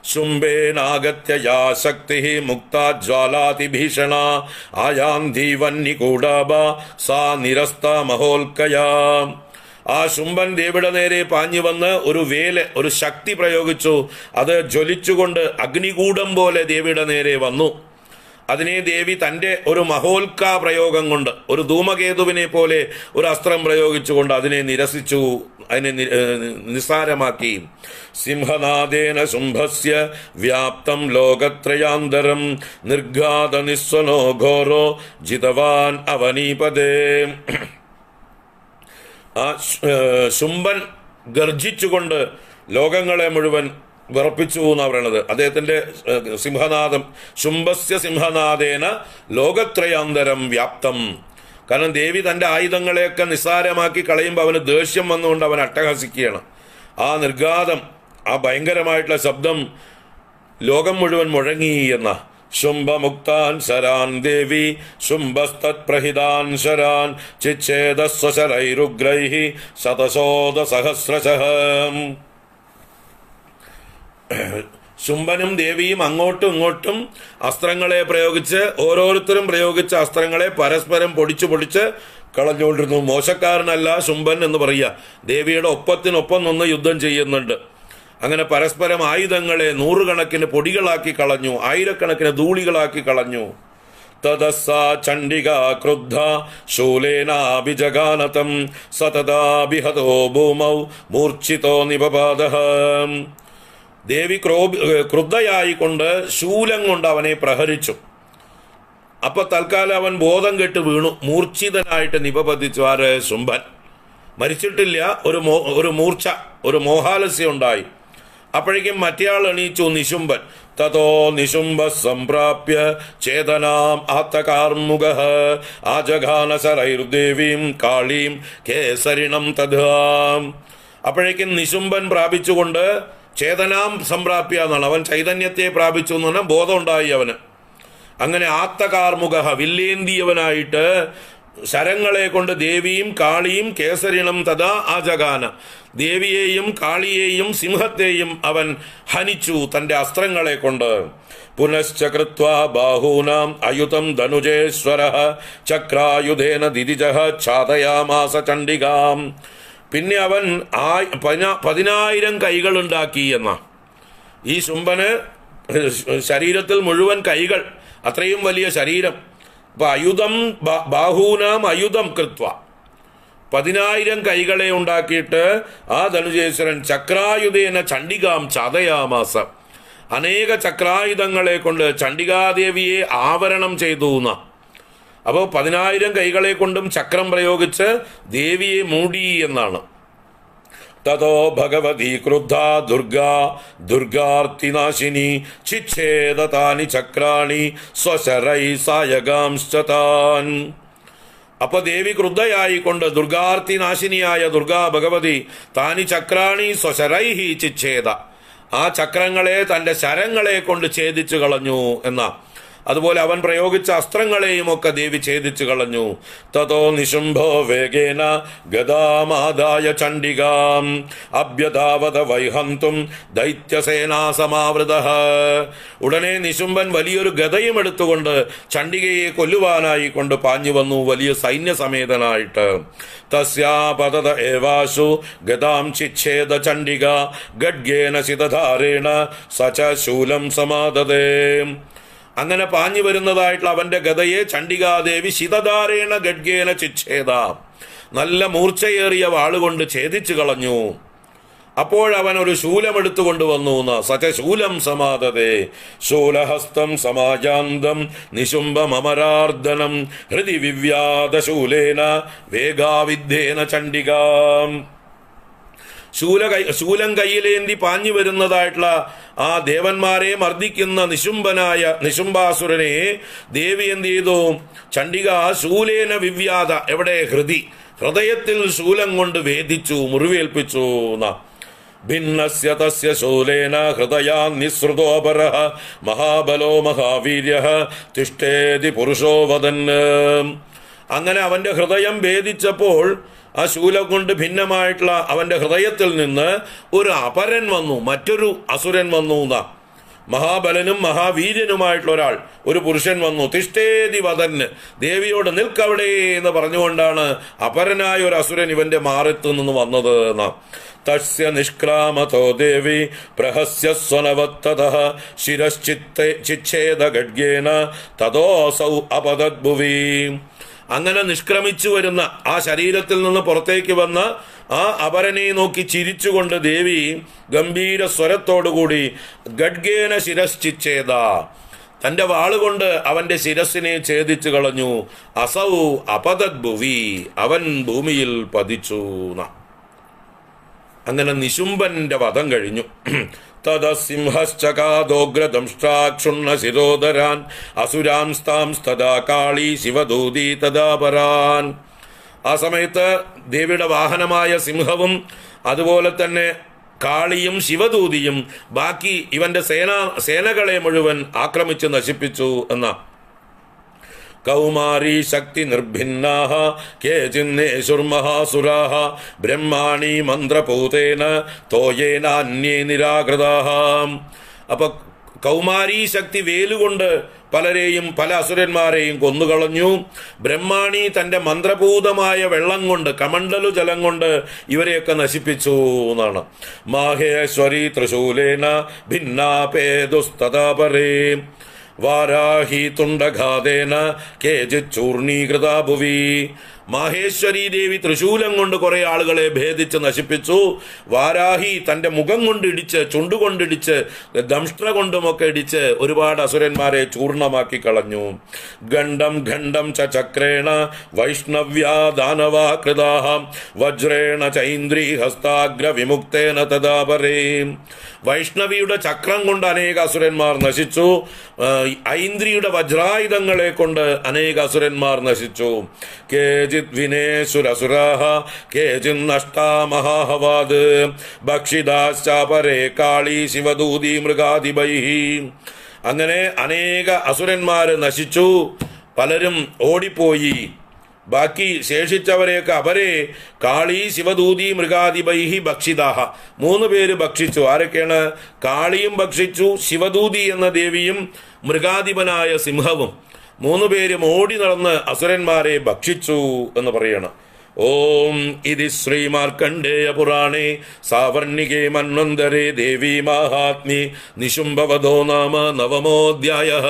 ശുംഭേനാഗത്യ യാ ശക്തി മുക്താ ജ്വാലാതിഭീഷണ ആയാന്ധീവന്നികൂടാഭ സാ നിരസ്ത മഹോൽക്കയാ. ആ ശുംഭൻ ദേവിയുടെ നേരെ പാഞ്ഞു വന്ന് ഒരു ശക്തി പ്രയോഗിച്ചു. അത് ജ്വലിച്ചുകൊണ്ട് അഗ്നികൂടം പോലെ ദേവിയുടെ നേരെ വന്നു. അതിനെ ദേവി തൻ്റെ ഒരു മഹോൽക്ക പ്രയോഗം കൊണ്ട്, ഒരു ധൂമകേതുവിനെ പോലെ ഒരു അസ്ത്രം പ്രയോഗിച്ചുകൊണ്ട് അതിനെ നിരസിച്ചു, അതിനെ നിസ്സാരമാക്കി. സിംഹനാദേന ശുംഭസ്യ വ്യാപ്തം ലോകത്രയാന്തരം നിർഘാത നിസ്വനോ ഘോരോ ജിതവാൻ അവനീപദേ. ആ ശുംഭൻ ഗർജിച്ചുകൊണ്ട് ലോകങ്ങളെ മുഴുവൻ വിറപ്പിച്ചു എന്നാണ് പറയണത്. അദ്ദേഹത്തിൻ്റെ സിംഹനാദം, ശുംഭസ്യ സിംഹനാദേന ലോകത്രയാന്തരം വ്യാപ്തം. കാരണം ദേവി തൻ്റെ ആയുധങ്ങളെയൊക്കെ നിസ്സാരമാക്കി കളയുമ്പോൾ അവന് ദേഷ്യം വന്നുകൊണ്ട് അവൻ അട്ടഹസിക്കുകയാണ്. ആ നിർഘാതം, ആ ഭയങ്കരമായിട്ടുള്ള ശബ്ദം ലോകം മുഴുവൻ മുഴങ്ങി എന്ന. ശുംഭമുക്താൻ ശരാൻ ദേവി ശുംഭസ്തത് പ്രഹിതാൻ ശരാൻ ചിച്ഛേദസ്വശരൈരുഗ്രൈഹി ശതശോധ സഹസ്രശഃ. ശുംഭനും ദേവിയും അങ്ങോട്ടും ഇങ്ങോട്ടും അസ്ത്രങ്ങളെ പ്രയോഗിച്ച്, ഓരോരുത്തരും പ്രയോഗിച്ച അസ്ത്രങ്ങളെ പരസ്പരം പൊടിച്ച് കളഞ്ഞുകൊണ്ടിരുന്നു. മോശക്കാരനല്ല ശുംഭൻ എന്ന് പറയുക. ദേവിയുടെ ഒപ്പത്തിനൊപ്പം നിന്ന് യുദ്ധം ചെയ്യുന്നുണ്ട്. അങ്ങനെ പരസ്പരം ആയുധങ്ങളെ നൂറുകണക്കിന് പൊടികളാക്കി കളഞ്ഞു, ആയിരക്കണക്കിന് ധൂളികളാക്കി കളഞ്ഞു. തദസ്സാ ചണ്ഡിക ക്രുദ്ധ ശൂലേനാഭിജഗാനതം സതദാഭിഹതോ ഭൂമൗ മൂർച്ഛിതോ നിപപാദഃ. ദേവി ക്രുദ്ധയായിക്കൊണ്ട് ശൂലം കൊണ്ട് അവനെ പ്രഹരിച്ചു. അപ്പൊ തൽക്കാലം അവൻ ബോധം കെട്ട് വീണു, മൂർച്ഛിതനായിട്ട് നിപപതിച്ചു. ആര്? ശുംഭൻ. മരിച്ചിട്ടില്ല, ഒരു മൂർച്ഛ, ഒരു മോഹാലസ്യം ഉണ്ടായി. അപ്പോഴേക്കും മറ്റേയാൾ എണീച്ചു, നിശുംഭൻ. തതോ നിശുംഭ സംപ്രാപ്യ ചേതനാം ആത്തകാർമുഖഃ ആജഘാന ശരൈർദേവീം കാളീം കേസരിണം തഥാം. അപ്പോഴേക്കും നിശുംഭൻ പ്രാപിച്ചുകൊണ്ട് ചേതനാം സംപ്രാപ്യ എന്നാണ്, അവൻ ചൈതന്യത്തെ പ്രാപിച്ചു എന്ന് പറഞ്ഞാൽ ബോധം ഉണ്ടായി അവന്. അങ്ങനെ ആത്തകാർമുഖ, വില്ലേന്തിയവനായിട്ട് ശരങ്ങളെ കൊണ്ട് ദേവിയും കാളിയും കേസരിണം തഥാ ആജഗാന, ദേവിയെയും കാളിയെയും സിംഹത്തെയും അവൻ ഹനിച്ചു തൻ്റെ അസ്ത്രങ്ങളെ കൊണ്ട്. പുനശ്ചകൃത്വാ ബാഹൂനാം അയുതം ധനുജേശ്വരഃ ചക്രായുധേന ദിദിജഃ ഛാദയാമാസ ചണ്ഡികാം. പിന്നെ അവൻ 10,000 കൈകളുണ്ടാക്കി എന്ന. ഈ ശുംഭന് ശരീരത്തിൽ മുഴുവൻ കൈകൾ, അത്രയും വലിയ ശരീരം. അപ്പൊ അയുധം ബാഹൂനാം അയുധം കൃത്വ, 10,000 കൈകളെ ഉണ്ടാക്കിയിട്ട് ആ ധനുജേശ്വരൻ ചക്രായുധേന ചണ്ഡികാം ഛാദയാമാസ, അനേക ചക്രായുധങ്ങളെ കൊണ്ട് ചണ്ഡികാദേവിയെ ആവരണം ചെയ്തു എന്ന. അപ്പോൾ 10,000 കൈകളെ കൊണ്ടും ചക്രം പ്രയോഗിച്ച് ദേവിയെ മൂടി എന്നാണ്. തതോ ഭഗവതി ക്രുദ്ധ ദുർഗാർത്തിനാശിനി ചിച്ഛേദതാനി ചക്രാണി സ്വശരൈ സായകാംശ്ചതാൻ. അപ്പൊ ദേവി ക്രുദ്ധയായിക്കൊണ്ട്, ദുർഗാർത്തിനാശിനിയായ ദുർഗാ ഭഗവതി താനി ചക്രാണി സ്വശരൈഹി ചിച്ഛേദ, ആ ചക്രങ്ങളെ തൻ്റെ ശരങ്ങളെ കൊണ്ട് ഛേദിച്ചു കളഞ്ഞു എന്ന. അതുപോലെ അവൻ പ്രയോഗിച്ച അസ്ത്രങ്ങളെയും ഒക്കെ ദേവി ഛേദിച്ചു കളഞ്ഞു. തതോ നിശുംഭോ വേഗേന ഗദാമാദായ ചണ്ഡികാം അഭ്യധാവത വൈഹന്തും ദൈത്യസേനാ സമാവൃതഃ. ഉടനെ നിശുംഭൻ വലിയൊരു ഗദയും എടുത്തുകൊണ്ട് ചണ്ഡികയെ കൊല്ലുവാനായി കൊണ്ട് പാഞ്ഞു വന്നു, വലിയ സൈന്യസമേതനായിട്ട്. തസ്യാപതത ഏവാശു ഗദാം ചിച്ഛേദ ചണ്ഡിക ഗഡ്ഗേന ശിതധാരേണ സച ശൂലം സമാദതേ. അങ്ങനെ പാഞ്ഞു വരുന്നതായിട്ടുള്ള അവന്റെ ഗദയെ ചണ്ഡികാദേവി ശിതധാരേണ ഗഡ്ഗേന ചിച്ഛേദ, നല്ല മൂർച്ചയേറിയ വാളുകൊണ്ട് ഛേദിച്ചു കളഞ്ഞു. അപ്പോഴവൻ ഒരു ശൂലം എടുത്തുകൊണ്ടുവന്നു. സച ശൂലം സമാദതേ ശൂലഹസ്തം സമാജാന്തം നിശുംഭമരാർദ്ദനം ഹൃദി വിവ്യാത ശൂലേന വേഗാവിദ്ധേന ചണ്ഡികാം. ശൂലം കയ്യിലേന്തി പാഞ്ഞു വരുന്നതായിട്ടുള്ള ആ ദേവന്മാരെ മർദ്ദിക്കുന്ന നിശുംഭാസുരനെ ദേവി എന്ത് ചെയ്തു? ചണ്ഡിക ശൂലേന വിവ്യാത, എവിടെ? ഹൃദയത്തിൽ ശൂലം കൊണ്ട് വേദിച്ചു, മുറിവേൽപ്പിച്ചു. ഭിന്നസ്യ തസ്യ ശൂലേന ഹൃദയാൻ നിസ്സൃതോപരഃ മഹാബലോ മഹാവീര്യഃ തിഷ്ഠേതി പുരുഷോ വദൻ. അങ്ങനെ അവന്റെ ഹൃദയം ഭേദിച്ചപ്പോൾ ആ ശൂലം കൊണ്ട് ഭിന്നമായിട്ടുള്ള അവന്റെ ഹൃദയത്തിൽ നിന്ന് ഒരു അപരൻ വന്നു, മറ്റൊരു അസുരൻ വന്നു. മഹാബലനും മഹാവീര്യനുമായിട്ടുള്ള ഒരാൾ, ഒരു പുരുഷൻ വന്നു. തിഷ്ടേതി വദന്, ദേവിയോട് നിൽക്കവിടെ എന്ന് പറഞ്ഞുകൊണ്ടാണ് അപരനായ ഒരു അസുരൻ ഇവന്റെ മാറത്തു നിന്ന് വന്നത് എന്ന. തസ്യ നിഷ്ക്രാമതോ ദേവി പ്രഹസ്യ സ്വനവത്തതഃ ശിരശ്ചിച്ഛേദ ഖഡ്ഗേന തതോസൗ അപതദ്ഭുവി. അങ്ങനെ നിഷ്ക്രമിച്ചു വരുന്ന ആ ശരീരത്തിൽ നിന്ന് പുറത്തേക്ക് വന്ന ആ അപരനെ നോക്കി ചിരിച്ചുകൊണ്ട് ദേവി ഗംഭീര സ്വരത്തോടുകൂടി ഖഡ്ഗേന ശിരശ്ചിച്ഛേദ, തന്റെ വാളുകൊണ്ട് അവന്റെ ശിരസിനെ ഛേദിച്ചു കളഞ്ഞു. അസൗ അപതദ്ഭുവി, അവൻ ഭൂമിയിൽ പതിച്ചു. അങ്ങനെ നിശുംഭന്റെ വധം കഴിഞ്ഞു. തദസിംഹശ്ചകാദോഗ്രദംഷ്ട്രാക്ഷുണ്ണ അസുരാംസ്താംസ്തദാ കാളി ശിവദൂതി തദാപരാൻ. ആ സമയത്ത് ദേവിയുടെ വാഹനമായ സിംഹവും അതുപോലെ തന്നെ കാളിയും ശിവദൂതിയും ബാക്കി ഇവന്റെ സേനകളെ മുഴുവൻ ആക്രമിച്ച് നശിപ്പിച്ചു എന്ന. കൗമാരീ ശക്തി നിർഭിന്നാഹ കേചിന്നേശുർമഹാസുരാഹ ബ്രഹ്മാണി മന്ത്രപൂതേന തോയേന അന്യേ നിരാകൃതാഹ. അപ്പൊ കൗമാരീ ശക്തി വേലുകൊണ്ട് പലരെയും പല അസുരന്മാരെയും കൊന്നുകളഞ്ഞു. ബ്രഹ്മാണി തന്റെ മന്ത്രഭൂതമായ വെള്ളം കൊണ്ട്, കമണ്ഡലു ജലം കൊണ്ട് ഇവരെയൊക്കെ നശിപ്പിച്ചു എന്നാണ്. മാഹേശ്വരി ത്രിശൂലേന ഭിന്നാപേതുസ്തദാപരേ വാരാഹി തുണ്ടഘാതേന കേചിച്ചൂർണീകൃതാ ഭുവി. മാഹേശ്വരി ദേവി തൃശൂലം കൊണ്ട് കുറെ ആളുകളെ ഭേദിച്ച് നശിപ്പിച്ചു. വാരാഹി തന്റെ മുഖം കൊണ്ട് ഇടിച്ച്, ചുണ്ടുകൊണ്ടിടിച്ച്, ദംഷ്ട്ര കൊണ്ടുമൊക്കെ ഇടിച്ച് ഒരുപാട് അസുരന്മാരെ ചൂർണമാക്കി കളഞ്ഞു. ഗണ്ഡം ഖണ്ഡം ചക്രേണ വൈഷ്ണവ്യാ ദാനവാ കൃതാഹ വജ്രേണ ചൈന്ദ്രീ ഹസ്താഗ്ര വിമുക്തേന തദാപരേ. വൈഷ്ണവിയുടെ ചക്രം കൊണ്ട് അനേക അസുരന്മാർ നശിച്ചു. ഐന്ദ്രിയുടെ വജ്രായുധങ്ങളെ കൊണ്ട് അനേക അസുരന്മാർ നശിച്ചു. കേചിത് വിനേശുരസുരാഹ കേചിത് നഷ്ടാ മഹാഹവാദ് ഭക്ഷിതാശ്ചാപരേ കാളി ശിവദൂതി മൃഗാധിപൈഹി. അങ്ങനെ അനേക അസുരന്മാര് നശിച്ചു. പലരും ഓടിപ്പോയി. ബാക്കി ശേഷിച്ചവരെയൊക്കെ അവരെ കാളി ശിവദൂതി മൃഗാധിപൈഹി ഭക്ഷിതാഹ, 3 പേര് ഭക്ഷിച്ചു. ആരൊക്കെയാണ്? കാളിയും ഭക്ഷിച്ചു, ശിവദൂതി എന്ന ദേവിയും മൃഗാധിപനായ സിംഹവും 3 പേരും ഓടി നടന്ന് അസുരന്മാരെ ഭക്ഷിച്ചു എന്ന് പറയണം. ഓം ഇതി ശ്രീമാർക്കണ്ഡേയ പുരാണേ സാവർണികേ മന്വന്തരേ ദേവി മാഹാത്മ്യേ നിശുംഭവധോ നാമ നവമോധ്യായഃ.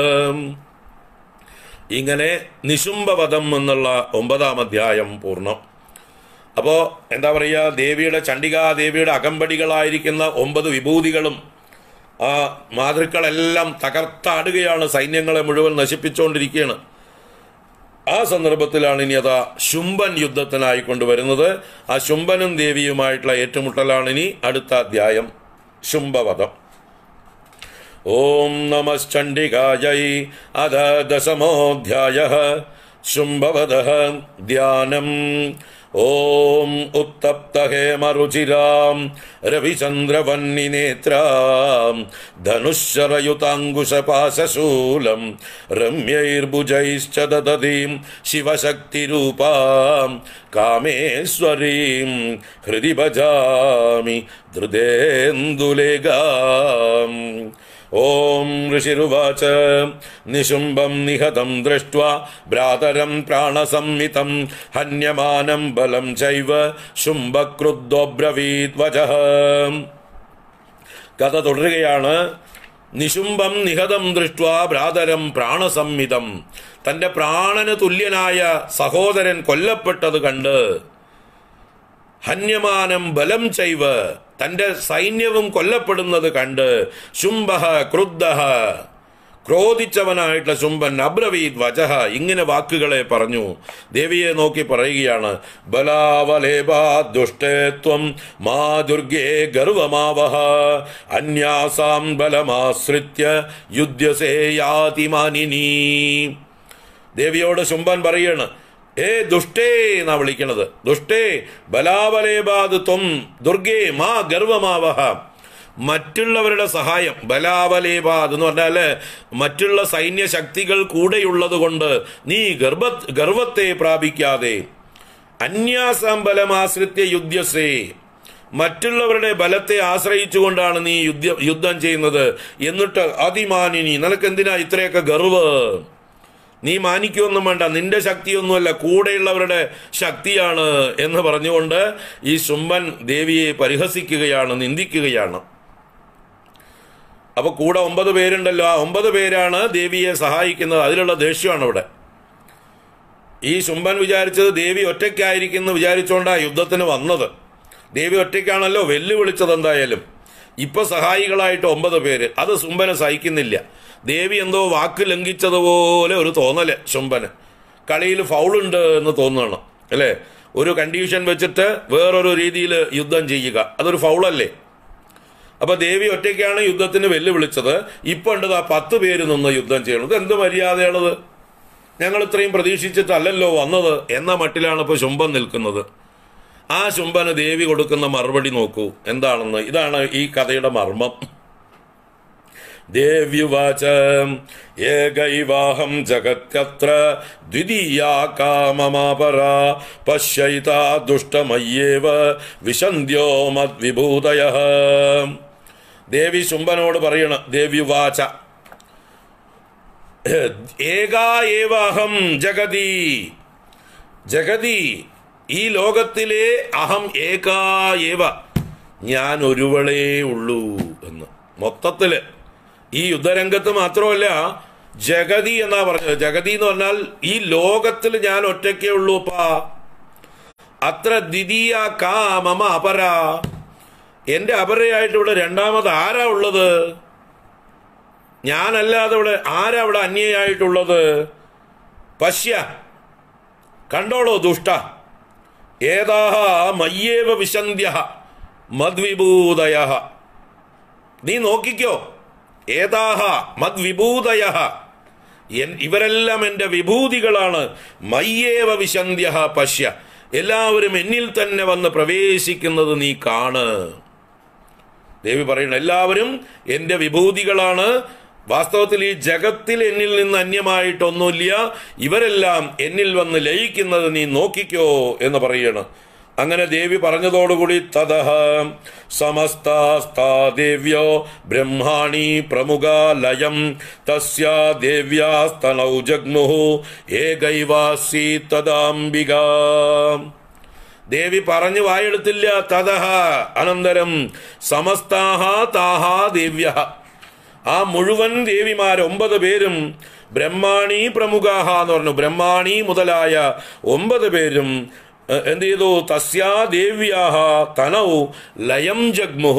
ഇങ്ങനെ നിശുംഭവധം എന്നുള്ള 9ാം അധ്യായം പൂർണ്ണം. അപ്പോൾ എന്താ പറയുക, ദേവിയുടെ ചണ്ഡികാദേവിയുടെ അകമ്പടികളായിരിക്കുന്ന 9 വിഭൂതികളും ആ മാതൃക്കളെല്ലാം തകർത്താടുകയാണ്, സൈന്യങ്ങളെ മുഴുവൻ നശിപ്പിച്ചുകൊണ്ടിരിക്കുകയാണ്. ആ സന്ദർഭത്തിലാണ് ഇനി അതാ ശുംഭൻ യുദ്ധത്തിനായി കൊണ്ടുവരുന്നത്. ആ ശുംഭനും ദേവിയുമായിട്ടുള്ള ഏറ്റുമുട്ടലാണ് ഇനി അടുത്ത അധ്യായം, ശുംഭവധം. ഓം നമശ്ചണ്ഡികായൈ അധ 10മോऽധ്യായഃ ശുംഭവധഃ ധ്യാനം. ഓം ഉത്തപ്തഹേമരുചിരാം രവിചന്ദ്രവന്നിനേത്രാം ധനുശ്ശരയുതാങ്കുശപാശശൂലം രമ്യൈർഭുജൈശ്ച ദദതീം ശിവശക്തിരൂപാം കാമേശ്വരീം ഹൃദി ഭജാമി ധൃതേന്ദുലേഖാം. ഓം ഋഷിരുവാച നിശുംഭം നിഹതം ദൃഷ്ട്വാ ഭ്രാതരം പ്രാണസംഹിതം ഹന്യമാനം ബലം ചൈവ ശുംഭക്രുദ്ധോബ്രവീത് വചഃ. കഥ തുടരുകയാണ്. നിശുംഭം നിഹതം ദൃഷ്ട്വാ ഭ്രാതരം പ്രാണസംഹിതം, തന്റെ പ്രാണന് തുല്യനായ സഹോദരൻ കൊല്ലപ്പെട്ടത് കണ്ട്, ഹന്യമാനം ബലം ചൈവ, തന്റെ സൈന്യവും കൊല്ലപ്പെടുന്നത് കണ്ട്, ശുംഭഃ ക്രുദ്ധഃ, ക്രോധിച്ചവനായിട്ടുള്ള ശുംഭൻ, അബ്രവീത് വചഃ, ഇങ്ങനെ വാക്കുകളെ പറഞ്ഞു. ദേവിയെ നോക്കി പറയുകയാണ്, ബലാവലേബാ ദുഷ്ടേത്വം മാ ദുർഗേ ഗർവമാവഹ അന്യാസാം ബലമാശ്രിത്യ യുദ്ധ്യസേ യാതി മാനിനീ. ദേവിയോട് ശുംഭൻ പറയാണ്, ഏ ദുഷ്ടേ എന്നാ വിളിക്കണത്. ദുഷ്ടേ ബലാവലേബാദ് ത്വം ദുർഗേ മാ ഗർവമാവഹ. മറ്റുള്ളവരുടെ സഹായം, ബലാവലേബാദ് എന്ന് പറഞ്ഞാല് മറ്റുള്ള സൈന്യശക്തികൾ കൂടെയുള്ളത് കൊണ്ട് നീ ഗർവത്തെ പ്രാപിക്കാതെ, അന്യാസം ബലമാശ്രിത്യ യുദ്ധ്യസേ, മറ്റുള്ളവരുടെ ബലത്തെ ആശ്രയിച്ചുകൊണ്ടാണ് നീ യുദ്ധം ചെയ്യുന്നത്. എന്നിട്ട് അതിമാനിനി, നിനക്കെന്തിനാ ഇത്രയൊക്കെ ഗർവ്? നീ മാനിക്കൊന്നും വേണ്ട, നിന്റെ ശക്തിയൊന്നുമല്ല, കൂടെയുള്ളവരുടെ ശക്തിയാണ് എന്ന് പറഞ്ഞുകൊണ്ട് ഈ ശുംഭൻ ദേവിയെ പരിഹസിക്കുകയാണ്, നിന്ദിക്കുകയാണ്. അപ്പൊ കൂടെ 9 പേരുണ്ടല്ലോ, ആ 9 പേരാണ് ദേവിയെ സഹായിക്കുന്നത്. അതിലുള്ള ദേഷ്യമാണ് ഇവിടെ. ഈ ശുംഭൻ വിചാരിച്ചത് ദേവി ഒറ്റയ്ക്കായിരിക്കുന്നു വിചാരിച്ചുകൊണ്ടാണ് യുദ്ധത്തിന് വന്നത്. ദേവി ഒറ്റയ്ക്കാണല്ലോ വെല്ലുവിളിച്ചത്. എന്തായാലും ഇപ്പൊ സഹായികളായിട്ട് 9 പേര്. അത് ശുംഭന് സഹിക്കുന്നില്ല. ദേവി എന്തോ വാക്ക് ലംഘിച്ചതുപോലെ ഒരു തോന്നല് ശുംഭന്. കളിയിൽ ഫൗളുണ്ട് എന്ന് തോന്നുകയാണ് അല്ലേ? ഒരു കണ്ടീഷൻ വെച്ചിട്ട് വേറൊരു രീതിയിൽ യുദ്ധം ചെയ്യുക, അതൊരു ഫൗളല്ലേ? അപ്പൊ ദേവി ഒറ്റയ്ക്കാണ് യുദ്ധത്തിന് വെല്ലുവിളിച്ചത്. ഇപ്പൊ ഉണ്ട് 10 പേര് നിന്ന് യുദ്ധം ചെയ്യണത്. എന്ത് മര്യാദയാണത്? ഞങ്ങൾ ഇത്രയും പ്രതീക്ഷിച്ചിട്ടല്ലല്ലോ വന്നത് എന്ന മട്ടിലാണ് ഇപ്പൊ ശുംഭൻ നിൽക്കുന്നത്. ആ ശുംഭന് ദേവി കൊടുക്കുന്ന മറുപടി നോക്കൂ എന്താണെന്ന്. ഇതാണ് ഈ കഥയുടെ മർമ്മം. ദേവ്യുവാച ഏകൈവാഹം ജഗത്യത്ര ദ്വിതീയാ കാമമാപരാ പശ്യൈതാ ദുഷ്ടമയ്യേവ വിശന്ധ്യോ മദ്വിഭൂതയഃ. ദേവി ശുംഭനോട് പറയണ, ദേവ്യുവാച ഏകാ ഏവാഹം ജഗതി, ജഗതി ഈ ലോകത്തിലെ അഹം ഏകാ ഏവ, ഞാൻ ഒരുവളേ ഉള്ളൂ എന്ന്. മൊത്തത്തില് ഈ യുദ്ധരംഗത്ത് മാത്രമല്ല, ജഗതി എന്നാ പറഞ്ഞത്. ജഗതി എന്ന് പറഞ്ഞാൽ ഈ ലോകത്തിൽ ഞാൻ ഒറ്റയ്ക്കേ ഉള്ളൂ. അത്ര ദ്വിതീയ കാ മമ അപര, എന്റെ അപരയായിട്ട് ഇവിടെ രണ്ടാമത് ആരാ ഉള്ളത്? ഞാനല്ലാതെ ഇവിടെ ആരാ ഇവിടെ അന്യയായിട്ടുള്ളത്? പശ്യ, കണ്ടോളൂ ദുഷ്ട, ഏതാഹ മയ്യേവ വിശന്ധ്യ മദ്വിഭൂതയ. നീ നോക്കിക്കോ, ഏതാഹ മദ്വിഭൂതയ, ഇവരെല്ലാം എൻ്റെ വിഭൂതികളാണ്. മയ്യേവ വിശന്ധ്യ പശ്യ, എല്ലാവരും എന്നിൽ തന്നെ വന്ന് പ്രവേശിക്കുന്നത് നീ കാണ്. ദേവി പറയണം, എല്ലാവരും എൻ്റെ വിഭൂതികളാണ്. വാസ്തവത്തിൽ ഈ ജഗത്തിൽ എന്നിൽ നിന്ന് അന്യമായിട്ടൊന്നുമില്ല, ഇവരെല്ലാം എന്നിൽ വന്ന് ലയിക്കുന്നത് നീ നോക്കിക്കോ എന്ന് പറയണം. അങ്ങനെ ദേവി പറഞ്ഞതോടുകൂടി തതഃ സമസ്താസ്താ ദേവ്യോ ബ്രഹ്മാണി പ്രമുഖ ലയം തസ്യാ ദേവ്യാസ്തനൗ ജഗ്മുഹു ഏകൈവാസി തദാംബിക. ദേവി പറഞ്ഞു വായെടുത്തില്ല. തതഃ അനന്തരം സമസ്താഹ താഹാ ദേവ്യ, ആ മുഴുവൻ ദേവിമാർ 9 പേരും ബ്രഹ്മാണി പ്രമുഖാഹ എന്ന് പറഞ്ഞു. ബ്രഹ്മാണി മുതലായ 9 പേരും എന്ത് ചെയ്തു? തസ്യാ ദേവ്യാഹ തനൗ ലയം ജഗ്മുഹു,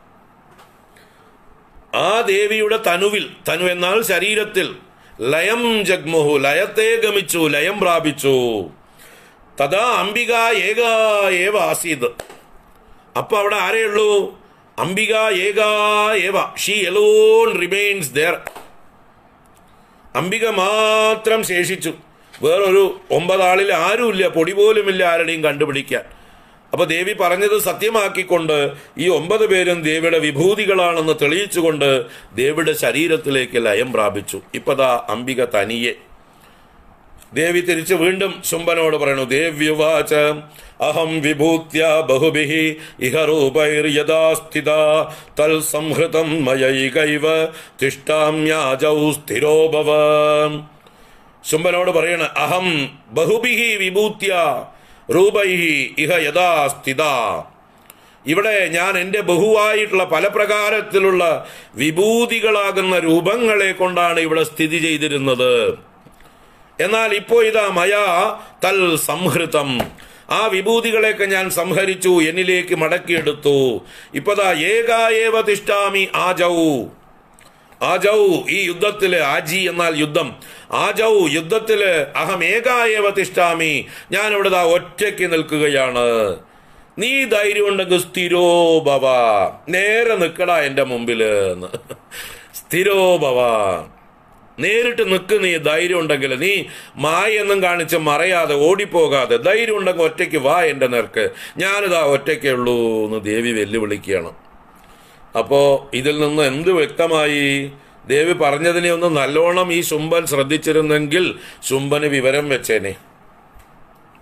ആ ദേവിയുടെ തനുവിൽ, തനു എന്നാൽ ശരീരത്തിൽ, ലയം ജഗ്മുഹു, ലയത്തെ ഗമിച്ചു, ലയം പ്രാപിച്ചു. തഥാ അംബിക ഏകാ ഏവ ആസീത്. അപ്പൊ അവിടെ ആരെയുള്ളൂ? അംബിക ഏകാ ഏവ, she alone remains there. Ambika മാത്രം ശേഷിച്ചു. വേറൊരു 9 ആളിൽ ആരുമില്ല, പൊടി പോലുമില്ല ആരുടെയും കണ്ടുപിടിക്കാൻ. അപ്പൊ ദേവി പറഞ്ഞത് സത്യമാക്കിക്കൊണ്ട് ഈ 9 പേരും ദേവിയുടെ വിഭൂതികളാണെന്ന് തെളിയിച്ചുകൊണ്ട് ദേവിയുടെ ശരീരത്തിലേക്ക് ലയം പ്രാപിച്ചു. ഇപ്പതാ അംബിക തനിയെ. ദേവി തിരിച്ച് വീണ്ടും ശുംഭനോട് പറയണു, ദേവ്യുവാച അഹം വിഭൂത്യ ബഹുഭിഃ ഇഹ രൂപൈർയദാ സ്ഥിതാ തൽ സംഹൃതം മയൈകൈവ തിഷ്ഠാമ്യാജൗ സ്ഥിരോ ഭവ. ശുംഭനോട് പറയണ, അഹം ബഹുഭിഃ വിഭൂത്യ രൂപൈഃ ഇഹ യദാ സ്ഥിതാ. ഇവിടെ ഞാൻ എൻ്റെ ബഹുവായിട്ടുള്ള പല പ്രകാരത്തിലുള്ള വിഭൂതികളാകുന്ന രൂപങ്ങളെ കൊണ്ടാണ് ഇവിടെ സ്ഥിതി ചെയ്തിരുന്നത്. എന്നാൽ ഇപ്പോ ഇതാ മയാ തൽ സംഹൃതം, ആ വിഭൂതികളെയൊക്കെ ഞാൻ സംഹരിച്ചു, എന്നിലേക്ക് മടക്കിയെടുത്തു. ഇപ്പതാ ഏകായേവ തിഷ്ഠാമി ആജൗ. ആജൗ ഈ യുദ്ധത്തില്, ആജി എന്നാൽ യുദ്ധം, ആജൗ യുദ്ധത്തില് അഹം ഏകായേവ തിഷ്ഠാമി, ഞാൻ ഇവിടെ ഒറ്റയ്ക്ക് നിൽക്കുകയാണ്. നീ ധൈര്യം ഉണ്ടെങ്കിൽ സ്ഥിരോ ഭവ, നേരെ നിൽക്കടാ എൻ്റെ മുമ്പില്. സ്ഥിരോ ഭവ, നേരിട്ട് നിൽക്ക്. നീ ധൈര്യം ഉണ്ടെങ്കിൽ, നീ മായൊന്നും കാണിച്ച് മറയാതെ ഓടിപ്പോകാതെ ധൈര്യം ഉണ്ടെങ്കിൽ ഒറ്റയ്ക്ക് വാ എൻ്റെ നേർക്ക്, ഞാനിതാ ഒറ്റയ്ക്കേ ഉള്ളൂ എന്ന് ദേവി വെല്ലുവിളിക്കുകയാണ്. അപ്പോൾ ഇതിൽ നിന്ന് എന്ത് വ്യക്തമായി? ദേവി പറഞ്ഞതിനെ ഒന്ന് നല്ലോണം ഈ ശുംഭൻ ശ്രദ്ധിച്ചിരുന്നെങ്കിൽ ശുംഭന് വിവരം വെച്ചേനെ.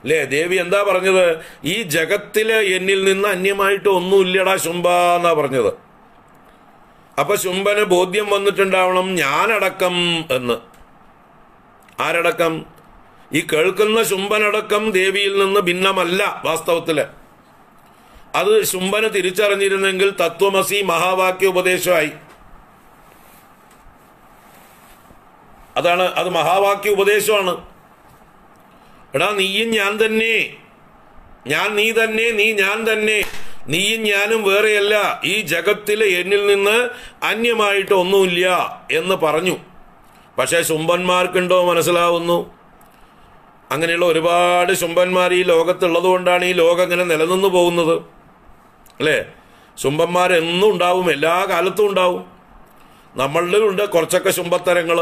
അല്ലേ? ദേവി എന്താ പറഞ്ഞത്? ഈ ജഗത്തില് എന്നിൽ നിന്ന് അന്യമായിട്ട് ഒന്നുമില്ലടാ ശുംഭ എന്നാ പറഞ്ഞത്. അപ്പൊ ശുംഭന് ബോധ്യം വന്നിട്ടുണ്ടാവണം ഞാനടക്കം എന്ന്. ആരടക്കം? ഈ കേൾക്കുന്ന ശുംഭനടക്കം ദേവിയിൽ നിന്ന് ഭിന്നമല്ല വാസ്തവത്തില്. അത് ശുംഭന് തിരിച്ചറിഞ്ഞിരുന്നെങ്കിൽ തത്വമസി മഹാവാക്യ ഉപദേശമായി. അത് മഹാവാക്യ ഉപദേശമാണ്. എടാ, നീയും ഞാൻ തന്നെ, ഞാൻ നീ തന്നെ, നീ ഞാൻ തന്നെ, നീയും ഞാനും വേറെയല്ല, ഈ ജഗത്തില് എന്നിൽ നിന്ന് അന്യമായിട്ട് ഒന്നുമില്ല എന്ന് പറഞ്ഞു. പക്ഷെ ശുംഭന്മാർക്കുണ്ടോ മനസ്സിലാവുന്നു? അങ്ങനെയുള്ള ഒരുപാട് ശുംഭന്മാർ ഈ ലോകത്തുള്ളത് കൊണ്ടാണ് ഈ ലോകം ഇങ്ങനെ നിലനിന്ന് പോകുന്നത്, അല്ലേ? ശുംഭന്മാരെന്നും ഉണ്ടാവും, എല്ലാ കാലത്തും ഉണ്ടാവും. നമ്മളിലുണ്ട് കുറച്ചൊക്കെ ശുംഭത്തരങ്ങൾ.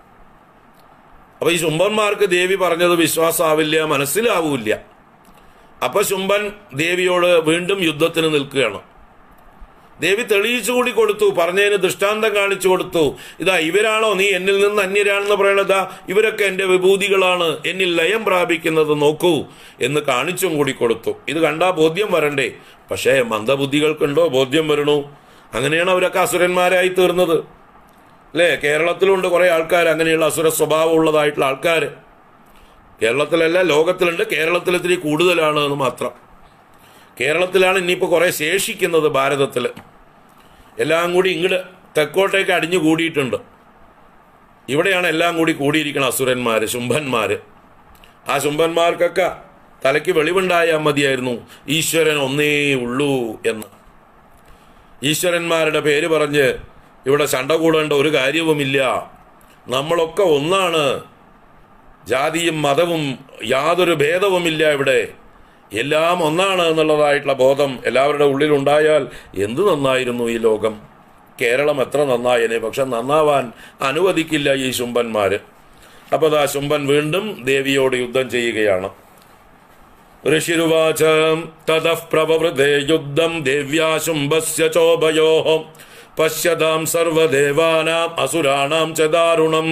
അപ്പൊ ഈ ശുംഭന്മാർക്ക് ദേവി പറഞ്ഞത് വിശ്വാസമാവില്ല, മനസ്സിലാവൂല്ല. അപ്പൊ ശുംഭൻ ദേവിയോട് വീണ്ടും യുദ്ധത്തിന് നിൽക്കുകയാണ്. ദേവി തെളിയിച്ചു കൂടി കൊടുത്തു, പറഞ്ഞതിന് ദൃഷ്ടാന്തം കാണിച്ചു കൊടുത്തു. ഇതാ ഇവരാണോ നീ എന്നിൽ നിന്ന് അന്യരാണെന്ന് പറയണതാ, ഇവരൊക്കെ എൻ്റെ വിഭൂതികളാണ്, എന്നിൽ ലയം പ്രാപിക്കുന്നത് നോക്കൂ എന്ന് കാണിച്ചും കൂടി കൊടുത്തു. ഇത് കണ്ടാ ബോധ്യം വരണ്ടേ? പക്ഷേ മന്ദബുദ്ധികൾക്കുണ്ടോ ബോധ്യം വരണു? അങ്ങനെയാണ് അവരൊക്കെ അസുരന്മാരായി തീർന്നത്, അല്ലേ? കേരളത്തിലുണ്ട് കുറെ ആൾക്കാർ അങ്ങനെയുള്ള അസുര സ്വഭാവം ഉള്ളതായിട്ടുള്ള ആൾക്കാർ. കേരളത്തിലല്ല, ലോകത്തിലുണ്ട്. കേരളത്തിൽ ഇത്തിരി കൂടുതലാണ് എന്ന് മാത്രം. കേരളത്തിലാണ് ഇനിയിപ്പോൾ കുറെ ശേഷിക്കുന്നത്. ഭാരതത്തിൽ എല്ലാം കൂടി ഇങ്ങോട്ട് തെക്കോട്ടേക്ക് അടിഞ്ഞു കൂടിയിട്ടുണ്ട്. ഇവിടെയാണ് എല്ലാം കൂടി കൂടിയിരിക്കണം അസുരന്മാർ, ശുംഭന്മാർ. ആ ശുംഭന്മാർക്കൊക്കെ തലയ്ക്ക് വെളിവുണ്ടായാൽ മതിയായിരുന്നു ഈശ്വരൻ ഒന്നേ ഉള്ളൂ എന്ന്. ഈശ്വരന്മാരുടെ പേര് പറഞ്ഞ് ഇവിടെ ചണ്ട കൂടേണ്ട ഒരു കാര്യവുമില്ല. നമ്മളൊക്കെ ഒന്നാണ്, ജാതിയും മതവും യാതൊരു ഭേദവുമില്ല, ഇവിടെ എല്ലാം ഒന്നാണ് എന്നുള്ളതായിട്ടുള്ള ബോധം എല്ലാവരുടെ ഉള്ളിലുണ്ടായാൽ എന്ത് നന്നായിരുന്നു ഈ ലോകം. കേരളം എത്ര നന്നായനെ. പക്ഷെ നന്നാവാൻ അനുവദിക്കില്ല ഈ ശുംഭന്മാര്. അപ്പോൾ ആ ശുംഭൻ വീണ്ടും ദേവിയോട് യുദ്ധം ചെയ്യുകയാണ്. ഋഷിരുവാച തതഃ പ്രവവൃതേ യുദ്ധം ദേവ്യാ ശുംഭസ്യ ചോഭയോഃ പശ്യതാം സർവദേവാനാം അസുരാണാം ച ദാരുണം.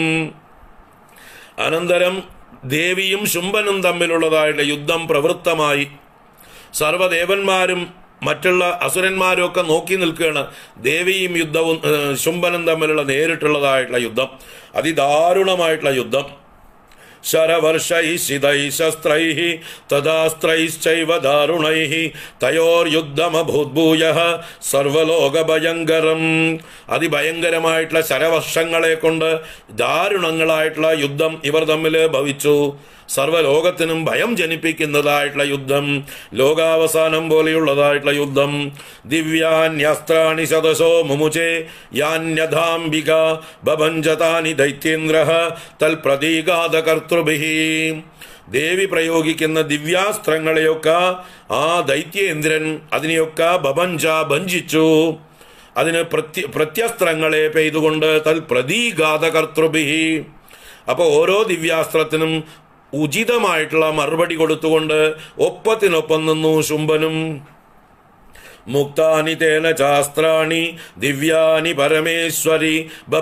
അനന്തരം ദേവിയും ശുംഭനും തമ്മിലുള്ളതായിട്ട് യുദ്ധം പ്രവൃത്തമായി. സർവദേവന്മാരും മറ്റുള്ള അസുരന്മാരും ഒക്കെ നോക്കി നിൽക്കുകയാണ്. ദേവിയും യുദ്ധവും ശുംഭനും തമ്മിലുള്ള നേരിട്ടുള്ളതായിട്ടുള്ള യുദ്ധം, അതിദാരുണമായിട്ടുള്ള യുദ്ധം. ശരവർഷൈ ശിതൈ ശസ്ത്രൈഃ തദാസ്ത്രൈശ്ചൈവ ദാരുണൈഃ തയോർയുദ്ധമഭൂദ്ഭൂയഃ സർവലോകഭയങ്കരം. അതിഭയങ്കരമായിട്ടുള്ള ശരവർഷങ്ങളെ കൊണ്ട് ദാരുണങ്ങളായിട്ടുള്ള യുദ്ധം ഇവർ തമ്മിൽ ഭവിച്ചു. സർവലോകത്തിനും ഭയം ജനിപ്പിക്കുന്നതായിട്ടുള്ള യുദ്ധം, ലോകാവസാനം പോലെയുള്ളതായിട്ടുള്ള യുദ്ധം. ദിവ്യാന്യസ്ത്രാണി ശതശോ മുമുചേ യാന്യധാംബിക ബഭഞ്ജതാനി ദൈത്യേന്ദ്രഃ തൽപ്രതീകാതകർത്തൃഭിഃ. ദേവി പ്രയോഗിക്കുന്ന ദിവ്യാസ്ത്രങ്ങളെയൊക്കെ ആ ദൈത്യേന്ദ്രൻ അതിനെയൊക്കെ ഭഞ്ജിച്ചു. അതിന് പ്രത്യസ്ത്രങ്ങളെ പെയ്തുകൊണ്ട് തൽപ്രതീകാതകർത്തൃഭിഃ. അപ്പോൾ ഓരോ ദിവ്യാസ്ത്രത്തിനും ഉചിതമായിട്ടുള്ള മറുപടി കൊടുത്തുകൊണ്ട് ഒപ്പത്തിനൊപ്പം നിന്നു ശുംഭനും. മുക്താനി തേന ചാസ്ത്രാണി ദിവ്യാനി പരമേശ്വരി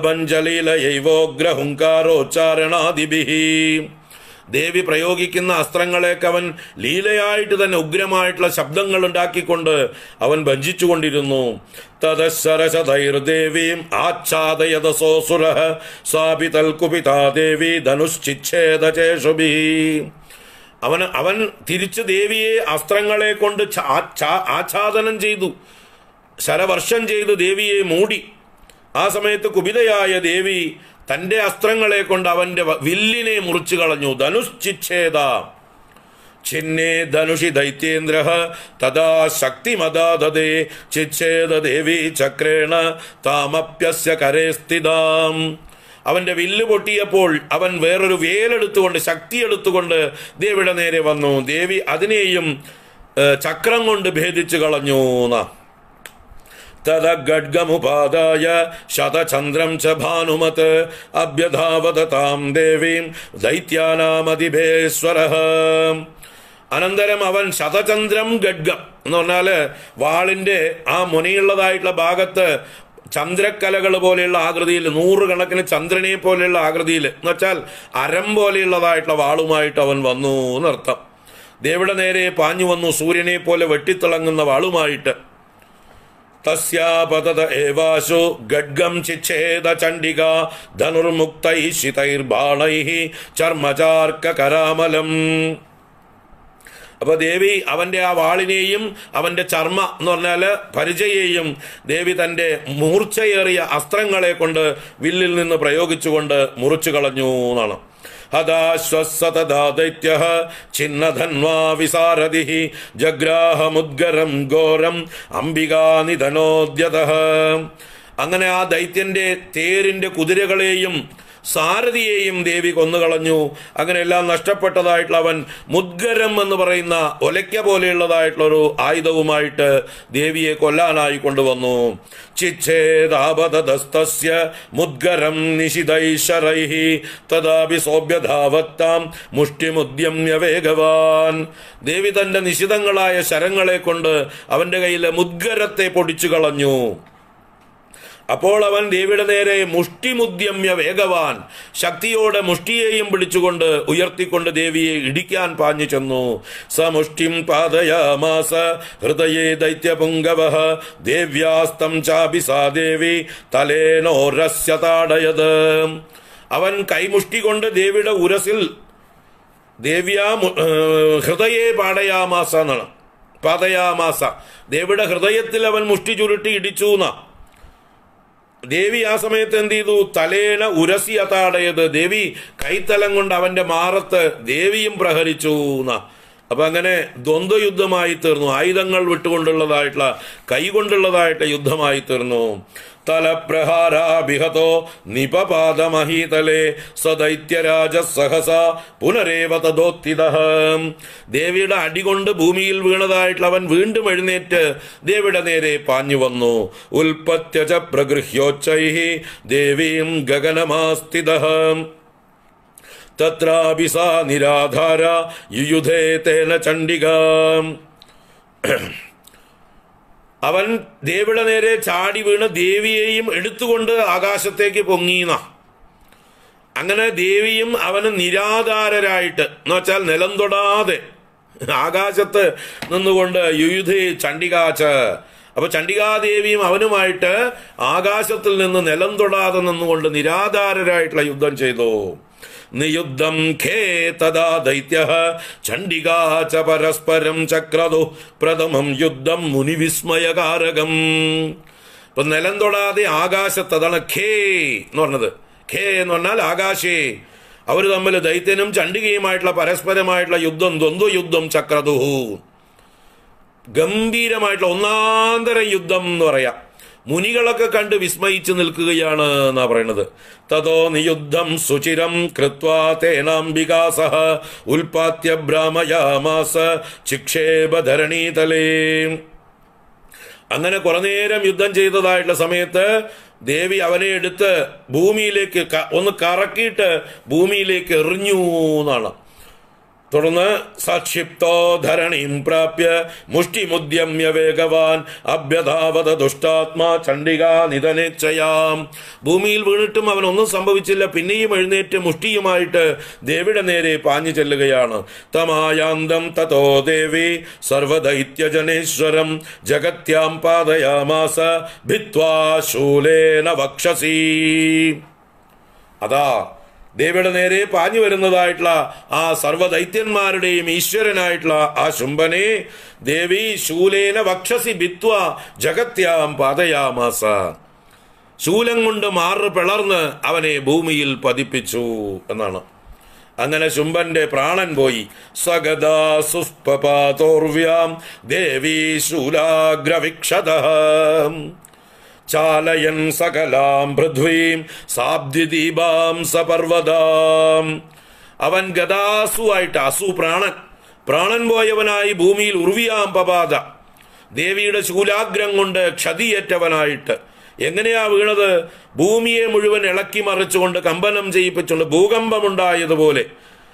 ബഭഞ്ജലീലയൈവോഗ്രഹുങ്കാരോച്ചാരണാദിഭിഃ. ദേവി പ്രയോഗിക്കുന്ന അസ്ത്രങ്ങളെയൊക്കെ അവൻ ലീലയായിട്ട് തന്നെ ഉഗ്രമായിട്ടുള്ള ശബ്ദങ്ങൾ ഉണ്ടാക്കിക്കൊണ്ട് അവൻ ഭഞ്ജിച്ചുകൊണ്ടിരുന്നു. തദശരശതൈർദേവീം ആച്ഛാദയദസോസുരഃ സാപി തൽകുപിതാ ദേവി ധനുശ്ചിച്ഛേദചേഷുഭിഃ. അവൻ തിരിച്ച് ദേവിയെ അസ്ത്രങ്ങളെ കൊണ്ട് ആച്ഛാദനം ചെയ്തു, ശരവർഷം ചെയ്ത് ദേവിയെ മൂടി. ആ സമയത്ത് കുപിതയായ ദേവി തൻ്റെ അസ്ത്രങ്ങളെ കൊണ്ട് അവൻ്റെ വില്ലിനെ മുറിച്ചു കളഞ്ഞു. ധനുശ്ചിച്ഛേദ ഛിന്നേ ധനുഷി ദൈത്യേന്ദ്രഃ തദാ ശക്തിമദാദദേ ചിച്ഛേദ ദേവി ചക്രേണ താമപ്യസ്യ കരേ സ്ഥിതാം. അവൻ്റെ വില്ല് പൊട്ടിയപ്പോൾ അവൻ വേറൊരു വേലെടുത്തുകൊണ്ട്, ശക്തി എടുത്തുകൊണ്ട് ദേവിയുടെ നേരെ വന്നു. ദേവി അതിനെയും ചക്രം കൊണ്ട് ഭേദിച്ചു കളഞ്ഞു. തദഗഡ്ഗമുപാദായ ശതചന്ദ്രം ച ഭാനുമത് അഭ്യധാവതാം ദേവീം ദൈത്യാനാമതിഭേശ്വരഃ. അനന്തരം അവൻ ശതചന്ദ്രം ഗഡ്ഗം എന്ന് പറഞ്ഞാല് വാളിന്റെ ആ മുനയുള്ളതായിട്ടുള്ള ഭാഗത്ത് ചന്ദ്രക്കലകൾ പോലെയുള്ള ആകൃതിയിൽ, 100 കണക്കിന് ചന്ദ്രനെ പോലെയുള്ള ആകൃതിയിൽ എന്ന് വെച്ചാൽ അരം പോലെയുള്ളതായിട്ടുള്ള വാളുമായിട്ട് അവൻ വന്നു എന്നർത്ഥം. ദേവിയുടെ നേരെ പാഞ്ഞു വന്നു, സൂര്യനെ പോലെ വെട്ടിത്തിളങ്ങുന്ന വാളുമായിട്ട്. തസ്യാപതത ഏവാശു ഗഡ്ഗം ചിച്ഛേദ ചണ്ഡിക ധനുർമുക്തൈശിതൈർബാണൈഃ ചർമ്മചാർക്ക കരാമലം. അപ്പൊ ദേവി അവന്റെ ആ വാളിനെയും അവന്റെ ചർമ്മ എന്ന് പറഞ്ഞാല് പരിചയെയും ദേവി തന്റെ മൂർച്ചയേറിയ അസ്ത്രങ്ങളെ കൊണ്ട് വില്ലിൽ നിന്ന് പ്രയോഗിച്ചുകൊണ്ട് മുറിച്ചു കളഞ്ഞു എന്നാണ്. ഹദാശ്വസതദൈത്യഃ ഛിന്നധന്വാ വിസാരദിഃ ജഗ്രാഹമുദ്ഗരം ഘോരം അംബികാനിധനോദ്യതഃ. അങ്ങനെ ആ ദൈത്യന്റെ തേരിന്റെ കുതിരകളെയും സാരഥിയെയും ദേവി കൊന്നുകളഞ്ഞു. അങ്ങനെ എല്ലാം നഷ്ടപ്പെട്ടതായിട്ടുള്ള അവൻ മുദ്ഗരം എന്ന് പറയുന്ന ഒലയ്ക്ക പോലെയുള്ളതായിട്ടുള്ളൊരു ആയുധവുമായിട്ട് ദേവിയെ കൊല്ലാനായി കൊണ്ടുവന്നു. ചിച്ഛേദാപതസ്തസ്യ മുദ്ഗരം നിശിതൈശരൈഃ തദാപി സോഭ്യധാവത്താം മുഷ്ടിമുദ്യമ്യ വേഗവാൻ. ദേവി തന്റെ നിശിതങ്ങളായ ശരങ്ങളെ കൊണ്ട് അവന്റെ കയ്യിലെ മുദ്ഗരത്തെ പൊടിച്ചു കളഞ്ഞു. അപ്പോൾ അവൻ ദേവിയുടെ നേരെ മുഷ്ടിമുദ്യമ്യ വേഗവാൻ, ശക്തിയോടെ മുഷ്ടിയെയും പിടിച്ചുകൊണ്ട് ഉയർത്തിക്കൊണ്ട് ദേവിയെ ഇടിക്കാൻ പാഞ്ഞു ചെന്നു. സ മുഷ്ടിം പാതയാമാസ ഹൃദയേ ദൈത്യപുംഗവഃ ദേവ്യാസ്തം ചാപി സാ ദേവി തലേനോരസ്യ താടയത്. അവൻ കൈമുഷ്ടി കൊണ്ട് ദേവിയുടെ ഉരസിൽ ഹൃദയേ പാടയാമാസ എന്നാണ്. പാതയാമാസ ദേവിയുടെ ഹൃദയത്തിൽ അവൻ മുഷ്ടി ചുരുട്ടി ഇടിച്ചു എന്നാ. ദേവി ആ സമയത്ത് എന്ത് ചെയ്തു? തലേന ഉരസി അതാടയത്. ദേവി കൈത്തലം കൊണ്ട് അവന്റെ മാറത്ത് ദേവിയും പ്രഹരിച്ചു എന്നാ. അപ്പൊ അങ്ങനെ ദ്വന്ദ്വയുദ്ധമായി തീർന്നു. ആയുധങ്ങൾ വിട്ടുകൊണ്ടുള്ളതായിട്ടുള്ള കൈകൊണ്ടുള്ളതായിട്ട് യുദ്ധമായി തീർന്നു. തലപ്രഹാരാഭിഹതോ നിപപാദമഹീതലേ സദൈത്യരാജ സഹസ പുനരേവ തദോത്തിതഃ. ദേവിയുടെ അടികൊണ്ട് ഭൂമിയിൽ വീണതായിട്ടുള്ള അവൻ വീണ്ടും എഴുന്നേറ്റ് ദേവിയുടെ നേരെ പാഞ്ഞു വന്നു. ഉൽപത്യ ച പ്രഗൃഹ്യോച്ചൈഃ ദേവീം ഗഗനമാസ്ഥിതഃ തത്രാപി സാ നിരാധാര യുയുധേ തേന ചണ്ഡികാം. അവൻ ദേവിയുടെ നേരെ ചാടി വീണ് ദേവിയെയും എടുത്തുകൊണ്ട് ആകാശത്തേക്ക് പൊങ്ങീന. അങ്ങനെ ദേവിയും അവനും നിരാധാരരായിട്ട് എന്ന് വെച്ചാൽ നിലം തൊടാതെ ആകാശത്ത് നിന്നുകൊണ്ട് യുയുധേ ചണ്ഡികാച്ച. അപ്പൊ ചണ്ഡികാദേവിയും അവനുമായിട്ട് ആകാശത്തിൽ നിന്ന് നിലം തൊടാതെ നിന്നുകൊണ്ട് നിരാധാരരായിട്ടുള്ള യുദ്ധം ചെയ്തു. നിയുദ്ധം ഖേ തദാ ദൈത്യഃ ചണ്ഡികാ ച പരസ്പരം ചക്രതു പ്രഥമം യുദ്ധം മുനിവിസ്മയകാരകം. ഇപ്പൊ നിലം തൊടാതെ ആകാശത്ത്, അതാണ് ഖേ എന്ന് പറഞ്ഞത്. ഖേ എന്ന് പറഞ്ഞാൽ ആകാശേ. അവർ തമ്മിൽ ദൈത്യനും ചണ്ഡികയുമായിട്ടുള്ള പരസ്പരമായിട്ടുള്ള യുദ്ധം, ദ്വന്ദ്വയുദ്ധം ചക്രതുഹു. ഗംഭീരമായിട്ടുള്ള ഒന്നാന്തരം യുദ്ധം എന്ന് പറയാം. മുനികളൊക്കെ കണ്ട് വിസ്മയിച്ചു നിൽക്കുകയാണ് എന്നാ പറയുന്നത്. തതോ നിയുദ്ധം സുചിരം കൃത്വാ തേനാംബികാ സഹ ഉൽപാത്യ ഭ്രാമയാമാസ ചിക്ഷേപധരണീതലേ. അങ്ങനെ കുറെ നേരം യുദ്ധം ചെയ്തതായിട്ടുള്ള സമയത്ത് ദേവി അവനെ എടുത്ത് ഭൂമിയിലേക്ക് ഒന്ന് കറക്കിയിട്ട് ഭൂമിയിലേക്ക് എറിഞ്ഞു എന്നാണ്. തുടർന്ന് സക്ഷിപ്തോ ധരണീം പ്രാപ്യ മുഷ്ടിമുദ്യമ്യ വേഗവാൻ അഭ്യധാവത ദുഷ്ടാത്മാ ചണ്ഡികാ നിധനേച്ഛയാം. ഭൂമിയിൽ വീണിട്ടും അവനൊന്നും സംഭവിച്ചില്ല. പിന്നെയും എഴുന്നേറ്റ് മുഷ്ടിയുമായിട്ട് ദേവിയുടെ നേരെ പാഞ്ഞു ചെല്ലുകയാണ്. തമായാന്തം തതോ ദേവി സർവദൈത്യജനേശ്വരം ജഗത്യാം പാതയാമാസ ഭിത്വാ ശൂലേന വക്ഷസി. അതാ ദേവിയുടെ നേരെ പാഞ്ഞു വരുന്നതായിട്ടുള്ള ആ സർവദൈത്യന്മാരുടെയും ഈശ്വരനായിട്ടുള്ള ആ ശുംഭനെ ദേവി ശൂലേന വക്ഷസി ഭിത്വ ജഗത്യാം പാതയാമാസ. ശൂലം കൊണ്ട് മാറ് പിളർന്ന് അവനെ ഭൂമിയിൽ പതിപ്പിച്ചു എന്നാണ്. അങ്ങനെ ശുംഭന്റെ പ്രാണൻ പോയി. സഗദാ സുസ്പപാതോർവ്യാം ദേവി ശൂലാഗ്രവിക്ഷതഃ ചാലയൻ സകലാം പൃഥ്വീം സാബ്ദിദീപാം സപർവതാം. അവൻ ഗദാസുവായിട്ട്, അസു പ്രാണൻ പോയവനായി ഭൂമിയിൽ ഉർവിയാം പപാത, ദേവിയുടെ ശൂലാഗ്രം കൊണ്ട് ക്ഷതിയേറ്റവനായിട്ട്. എങ്ങനെയാ വീണത്? ഭൂമിയെ മുഴുവൻ ഇളക്കി മറിച്ചുകൊണ്ട് കമ്പനം ചെയ്യിപ്പിച്ചുകൊണ്ട് ഭൂകമ്പമുണ്ടായതുപോലെ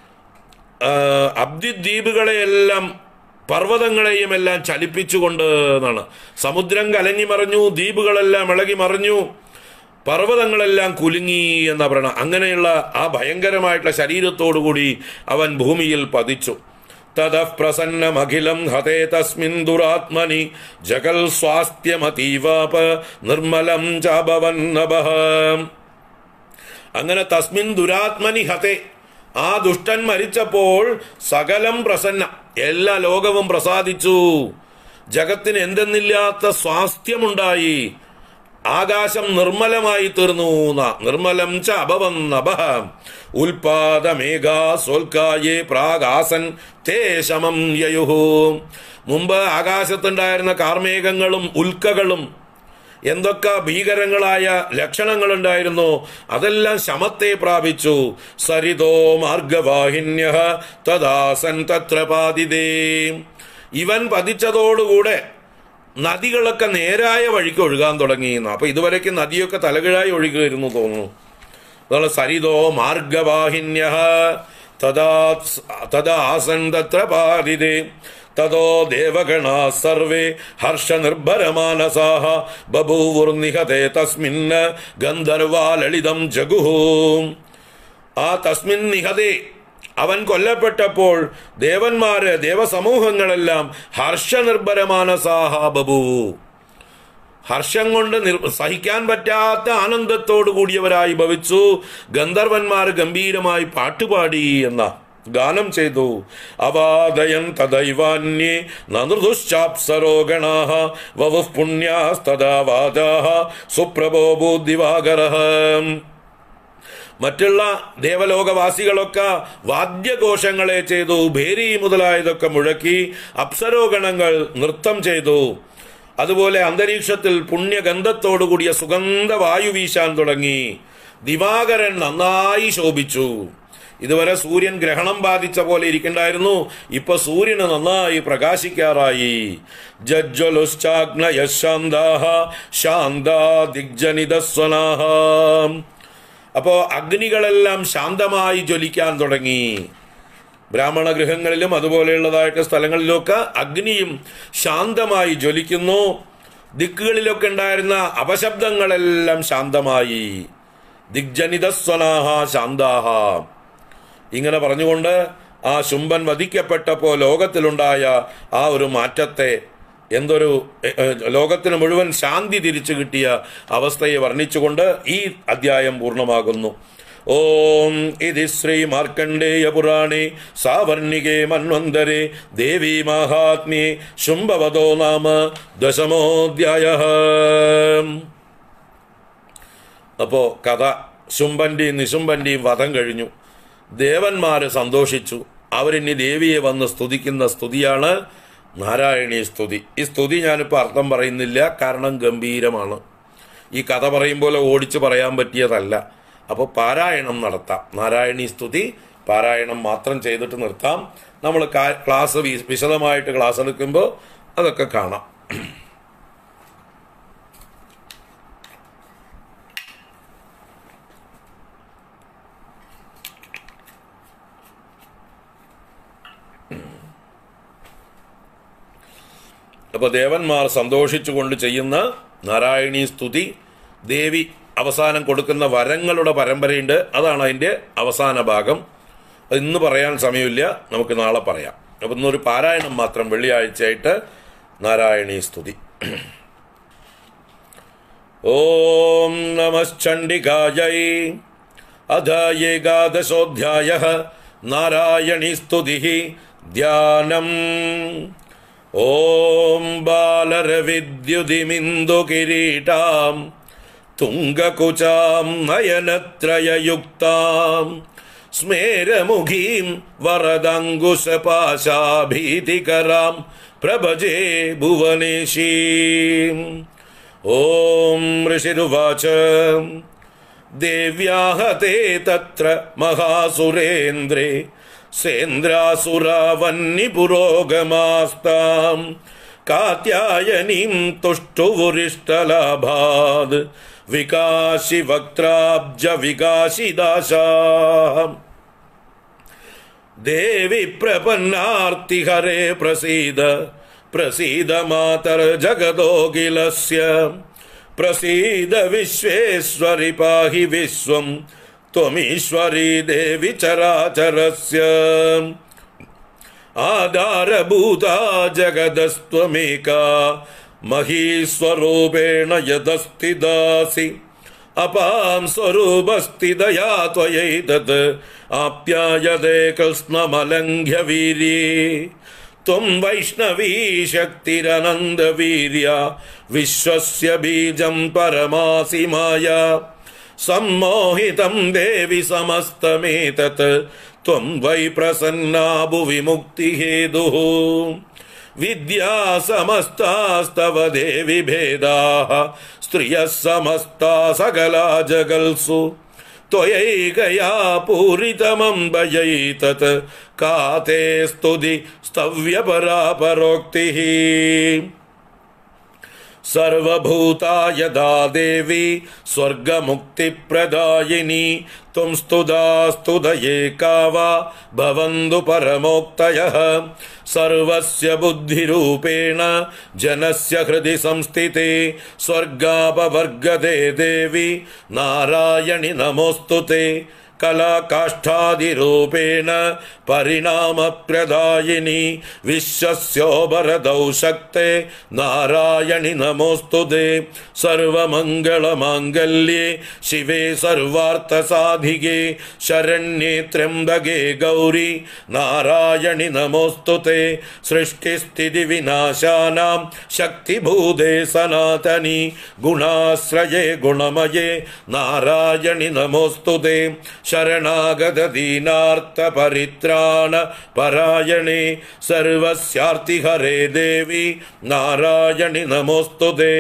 അബ്ദിദ്വീപുകളെയെല്ലാം പർവ്വതങ്ങളെയും എല്ലാം ചലിപ്പിച്ചുകൊണ്ട് എന്നാണ്. സമുദ്രം കലങ്ങി മറിഞ്ഞു, ദ്വീപുകളെല്ലാം ഇളകി മറിഞ്ഞു, പർവ്വതങ്ങളെല്ലാം കുലുങ്ങി എന്നാ പറയണം. അങ്ങനെയുള്ള ആ ഭയങ്കരമായിട്ടുള്ള ശരീരത്തോടുകൂടി അവൻ ഭൂമിയിൽ പതിച്ചു. തതഃ പ്രസന്നമഖിലം ഹതേ തസ്മിൻ ദുരാത്മനി ജഗൽ സ്വാസ്ഥ്യമതീവാപ നിർമ്മലം ചാഭവന്നഭഃ. അങ്ങനെ തസ്മിൻ ദുരാത്മനി ഹതേ, ആ ദുഷ്ടൻ മരിച്ചപ്പോൾ സകലം പ്രസന്ന, എല്ലാ ലോകവും പ്രസാദിച്ചു. ജഗത്തിന് എന്തെന്നില്ലാത്ത സ്വാസ്ഥ്യമുണ്ടായി. ആകാശം നിർമ്മലമായി തീർന്നു. നിർമ്മലം ച അഭവന്നഭഃ ഉൽപാദമേഘാസോൽക്കായേ പ്രാഗാസൻ തേ ശമം യയുഹു. മുമ്പ് ആകാശത്തുണ്ടായിരുന്ന കാർമേഘങ്ങളും ഉൽക്കകളും എന്തൊക്കെ ഭീകരങ്ങളായ ലക്ഷണങ്ങളുണ്ടായിരുന്നു, അതെല്ലാം ശമത്തെ പ്രാപിച്ചു. സരിതോ മാർഗവാഹിന്യഃ തദാസൻ തത്ര പാതിതേ. ഇവൻ പതിച്ചതോടുകൂടെ നദികളൊക്കെ നേരായ വഴിക്ക് ഒഴുകാൻ തുടങ്ങി. അപ്പൊ ഇതുവരേക്ക് നദിയൊക്കെ തലകിഴായി ഒഴുകുമായിരുന്നു തോന്നുന്നു. അതാണ് സരിതോ മാർഗവാഹിന്യഃ തദാസൻ തത്ര പാതിതേ. തതോ ദേവഗണാ സർവേ ഹർഷനിർഭരമാനസാഃ ബഭൂവുർനിഹതേ തസ്മിൻ ഗന്ധർവാ ലളിതം ജഗുഃ. ആ തസ്മിൻ നിഹതേ, അവൻ കൊല്ലപ്പെട്ടപ്പോൾ ദേവന്മാര്, ദേവസമൂഹങ്ങളെല്ലാം ഹർഷനിർഭരമാനസാഃ ബഭൂവു. ഹർഷം കൊണ്ട് സഹിക്കാൻ പറ്റാത്ത ആനന്ദത്തോടു കൂടിയവരായി ഭവിച്ചു. ഗന്ധർവന്മാർ ഗംഭീരമായി പാട്ടുപാടി എന്ന ഗാനം ചെയ്തു. അവാദയൻ തദൈവാന്യേ നൃതുശ്ചാപ്സരോ ഗണാഃ വവുഃ പുണ്യാസ്തദാ വാദാഃ സുപ്രഭോ ഭൂദിവാകരഃ. മറ്റുള്ള ദേവലോകവാസികളൊക്കെ വാദ്യഘോഷങ്ങളെ ചെയ്തു, ഭേരി മുതലായതൊക്കെ മുഴക്കി, അപ്സരോഗണങ്ങൾ നൃത്തം ചെയ്തു. അതുപോലെ അന്തരീക്ഷത്തിൽ പുണ്യഗന്ധത്തോടുകൂടിയ സുഗന്ധവായു വീശാൻ തുടങ്ങി. ദിവാകരൻ നന്നായി ശോഭിച്ചു. ഇതുവരെ സൂര്യൻ ഗ്രഹണം ബാധിച്ച പോലെ ഇരിക്കണ്ടായിരുന്നു, ഇപ്പൊ സൂര്യന് നന്നായി പ്രകാശിക്കാറായി. ജജ്വലുശ്ചാഗ്നയശാന്താഃ ശാന്താ ദിഗ്ജനിതസ്വനാഃ. അപ്പോ അഗ്നികളെല്ലാം ശാന്തമായി ജ്വലിക്കാൻ തുടങ്ങി. ബ്രാഹ്മണ ഗൃഹങ്ങളിലും അതുപോലെയുള്ളതായിട്ട് സ്ഥലങ്ങളിലൊക്കെ അഗ്നിയും ശാന്തമായി ജ്വലിക്കുന്നു. ദിക്കുകളിലൊക്കെ ഉണ്ടായിരുന്ന അപശബ്ദങ്ങളെല്ലാം ശാന്തമായി. ദിഗ്ജനിതസ്വനാഃ ശാന്താഃ. ഇങ്ങനെ പറഞ്ഞുകൊണ്ട് ആ ശുംഭൻ വധിക്കപ്പെട്ടപ്പോൾ ലോകത്തിലുണ്ടായ ആ ഒരു മാറ്റത്തെ, എന്തൊരു ലോകത്തിന് മുഴുവൻ ശാന്തി തിരിച്ചു കിട്ടിയ അവസ്ഥയെ വർണ്ണിച്ചുകൊണ്ട് ഈ അധ്യായം പൂർണ്ണമാകുന്നു. ഓം ഇതി ശ്രീ മാർക്കണ്ഡേയ പുരാണേ സാവർണികേ മന്വന്തരേ ദേവീ മാഹാത്മ്യേ ശുംഭവധോ നാമ ദശമോധ്യായഃ. അപ്പോ കഥ ശുംഭന്റെയും നിശുംഭന്റെയും വധം കഴിഞ്ഞു. ദേവന്മാര് സന്തോഷിച്ചു. അവരിനി ദേവിയെ വന്ന് സ്തുതിക്കുന്ന സ്തുതിയാണ് നാരായണീ സ്തുതി. ഈ സ്തുതി ഞാനിപ്പോൾ അർത്ഥം പറയുന്നില്ല, കാരണം ഗംഭീരമാണ്. ഈ കഥ പറയുമ്പോൾ ഓടിച്ച് പറയാൻ പറ്റിയതല്ല. അപ്പോൾ പാരായണം നടത്താം. നാരായണീ സ്തുതി പാരായണം മാത്രം ചെയ്തിട്ട് നിർത്താം. നമ്മൾ ക്ലാസ് വിശദമായിട്ട് ക്ലാസ് എടുക്കുമ്പോൾ അതൊക്കെ കാണാം. അപ്പോൾ ദേവന്മാർ സന്തോഷിച്ചുകൊണ്ട് ചെയ്യുന്ന നാരായണീ സ്തുതി, ദേവി അവസാനം കൊടുക്കുന്ന വരങ്ങളുടെ പരമ്പരയുണ്ട്. അതാണ് അതിൻ്റെ അവസാന ഭാഗം. അത് ഇന്ന് പറയാൻ സമയമില്ല, നമുക്ക് നാളെ പറയാം. അപ്പം ഇന്നൊരു പാരായണം മാത്രം വെള്ളിയാഴ്ചയായിട്ട് നാരായണീ സ്തുതി. ഓം നമശ്ചണ്ഡികായൈ. അധ ഏകാദശോധ്യായഃ നാരായണീ സ്തുതിഃ ധ്യാനം. ഓം ബാലരവിദ്യുതിമിന്ദുകിരീടാം തുംഗകുചാം നയനത്രയയുക്താം സ്മേരമുഖീം വരദംകുശപാശാഭീതികരാം പ്രഭജേ ഭുവനേശീം. ഓം ഋഷിരുവാച ദേവ്യാഹ തേ തത്ര മഹാസുരേന്ദ്രേ സേന്ദ്രാസുരാവന്നി കാത്യായനീം തുഷ്ടുവുരിഷ്ടലാഭാത് വികാശി വക്ത്രാബ്ജ വികാശിദാശാം. ദേവി പ്രപന്നാർത്തിഹരേ പ്രസീദ പ്രസീദ മാതർ ജഗദോഖിലസ്യ പ്രസീദ വിശ്വേശ്വരി പാഹി വിശ്വം ത്വമീശ്വരീ ദേവി ചരാചരസ്യ. आधारभूता जगदस्त्वमेका महीस्वरूपेण यदस्तिदासि अपां स्वरूपस्थितया त्वयैतत् आप्यायते कृष्णमलङ्घ्य वीर्ये त्वं वैष्णवी शक्तिरनन्दवीर्या विश्वस्य बीजं परमासि माया सम्मोहितं देवि समस्तमेतत् त्वं वै प्रसन्ना भुवि मुक्तिहेतुः विद्या समस्तास्तव देवि भेदाः स्त्रियः समस्ता सकला जगल्सु त्वयैकया पूरितमम्बयैतत् का ते स्तुति स्तव्यपरा परोक्तिः सर्वभूता यदा देवी स्वर्गमुक्तिप्रदायिनी त्वं स्तुता स्तुतये का वा भवन्तु परमोक्तयः सर्वस्य बुद्धिरूपेण जनस्य हृदि संस्थिते स्वर्गापवर्गते देवी नारायणि नमोऽस्तुते कलाकाष्ठादिरूपेण परिणामप्रदायिनी विश्वस्योपरदौ शक्ते नारायणि नमोऽस्तुते सर्वमङ्गलमाङ्गल्ये शिवे सर्वार्थसाधिके शरण्ये त्र्यम्बके गौरी नारायणि नमोऽस्तुते सृष्टिस्थितिविनाशानां शक्तिभूते सनातनी गुणाश्रये गुणमये नारायणि नमोऽस्तुते शरणागत दीनार्थ परायणे सर्वस्यार्तिहरे देवी नारायणि नमोऽस्तुते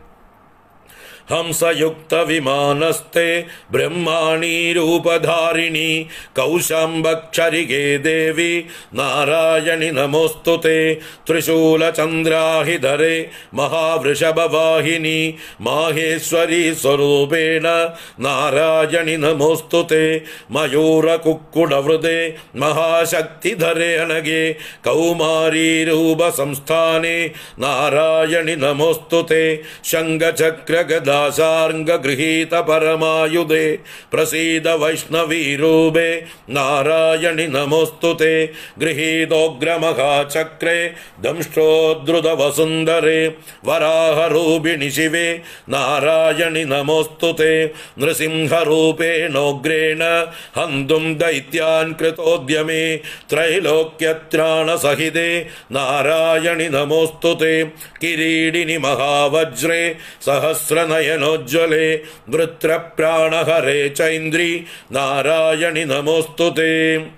हंसयुक्त विमानस्ते ब्रह्माणी रूपधारिणी कौशाम्बक्षरिगे देवी नारायणि नमोऽस्तुते त्रिशूलचन्द्राहिधरे महावृषभवाहिनी माहेश्वरी स्वरूपेण नारायणि नमोऽस्तुते मयूरकुक्कुटवृदे महाशक्तिधरे अनगे कौमारी रूपसंस्थाने नारायणि नमोऽस्तुते शङ्खचक्रगदा गृहीत परमायुधे प्रसीद वैष्णवी रूपे नारायणि नमोऽस्तुते गृहीतोग्रमहाचक्रे दंष्ट्रोद्धृतवसुन्धरे वराहरूपिणि शिवे नारायणि नमोऽस्तुते नृसिंहरूपेणोग्रेण हन्तुं दैत्यान् कृतोद्यमे त्रैलोक्यत्राणसहिते नारायणि नमोऽस्तुते किरीटिनि महावज्रे सहस्रनयनोज्ज्वले वृत्रप्राणहरे चैन्द्री नारायणि नमोऽस्तुते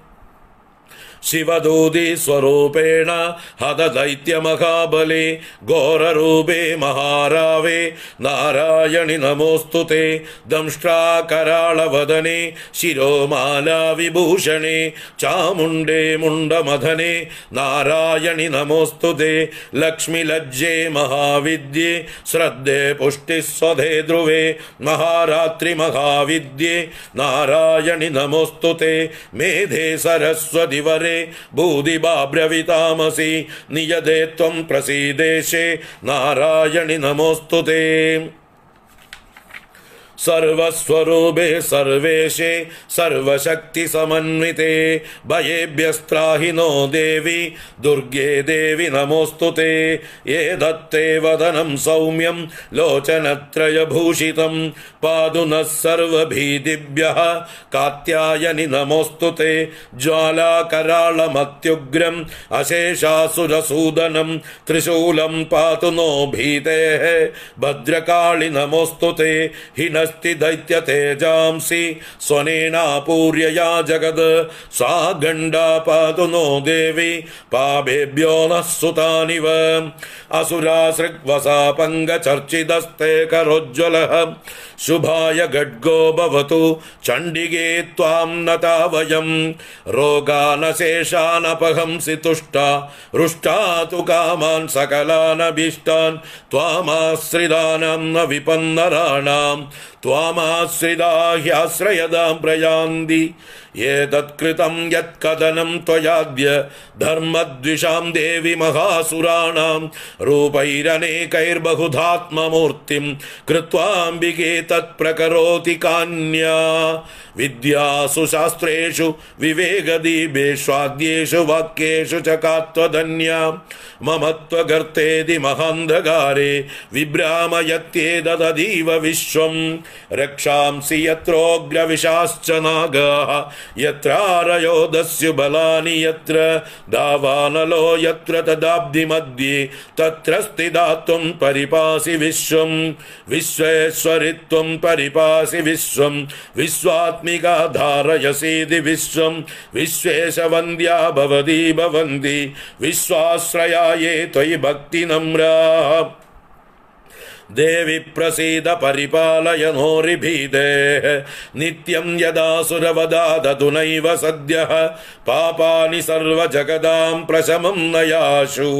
शिवदूती स्वरूपेण हत दैत्यमहाबले घोररूपे महारावे नारायणि नमोऽस्तुते दंष्ट्राकराळवदने शिरोमाला विभूषणे चामुण्डे मुण्डमथने नारायणि नमोऽस्तुते लक्ष्मीलज्जे महाविद्ये श्रद्धे पुष्टिस्वधे ध्रुवे महारात्रि महाविद्ये नारायणि नमोऽस्तुते मेधे सरस्वति वरे भूदिबाब्रवीतामसि नियते त्वं प्रसीदेशे नारायणि नमोऽस्तुते सर्वस्वरूपे सर्वेशे सर्वशक्ति समन्विते भयेभ्यस्त्राहि नो देवी दुर्गे देवी नमोऽस्तुते ये दत्ते वदनं सौम्यं लोचनत्रयभूषितं पातु नः सर्वभीतिभ्यः कात्यायनि नमोऽस्तुते ज्वालाकराळमत्युग्रम् अशेषासुरसूदनं त्रिशूलं पातु नो भीतेः भद्रकाळि नमोऽस्तुते हिनः दैत्य तेजांसि स्वनेनापूर्यया जगद सा गण्डा पातु नो देवी पापेभ्यो नः सुतानिव असुरासृग्वसा पङ्गचर्चितस्ते करोज्ज्वलः शुभाय गड्गो भवतु चण्डिगे त्वां नता वयं रोगानशेषानपहंसि तुष्टा रुष्टा तु कामान् सकलानभीष्टान् त्वामाश्रितानां न विपन्नराणां त्वामाश्रिता ह्याश्रयदां प्रयान्ति एतत्कृतं यत्कदनं त्वयाद्य धर्मद्विषां देवि महासुराणां रूपैरनेकैर्बहुधात्ममूर्तिं कृत्वाम्बिके तत्प्रकरोति कान्या विद्यासु शास्त्रेषु विवेकदीपेष्वाद्येषु वाक्येषु च कात्वधन्या ममत्वगर्तेति महान्धकारे विभ्रामयत्येतदीव विश्वं रक्षांसि यत्रोग्रविशाश्च नागाः यत्रारयो दस्यु बलानि यत्र दावानलो यत्र तदाब्धिमध्ये तत्र स्थिता त्वं परिपासि विश्वं विश्वेश्वरित्वं परिपासि विश्वं विश्वात्मिका धारयसीति विश्वं विश्वेशवन्द्या भवती भवन्ति विश्वाश्रया ये त्वयि भक्तिनम्राः देवी प्रसीद परिपालय नोरिभीदेः नित्यं यदासुरवधा दधुनैव सद्यः पापानि सर्वजगदां प्रशमं नयाशु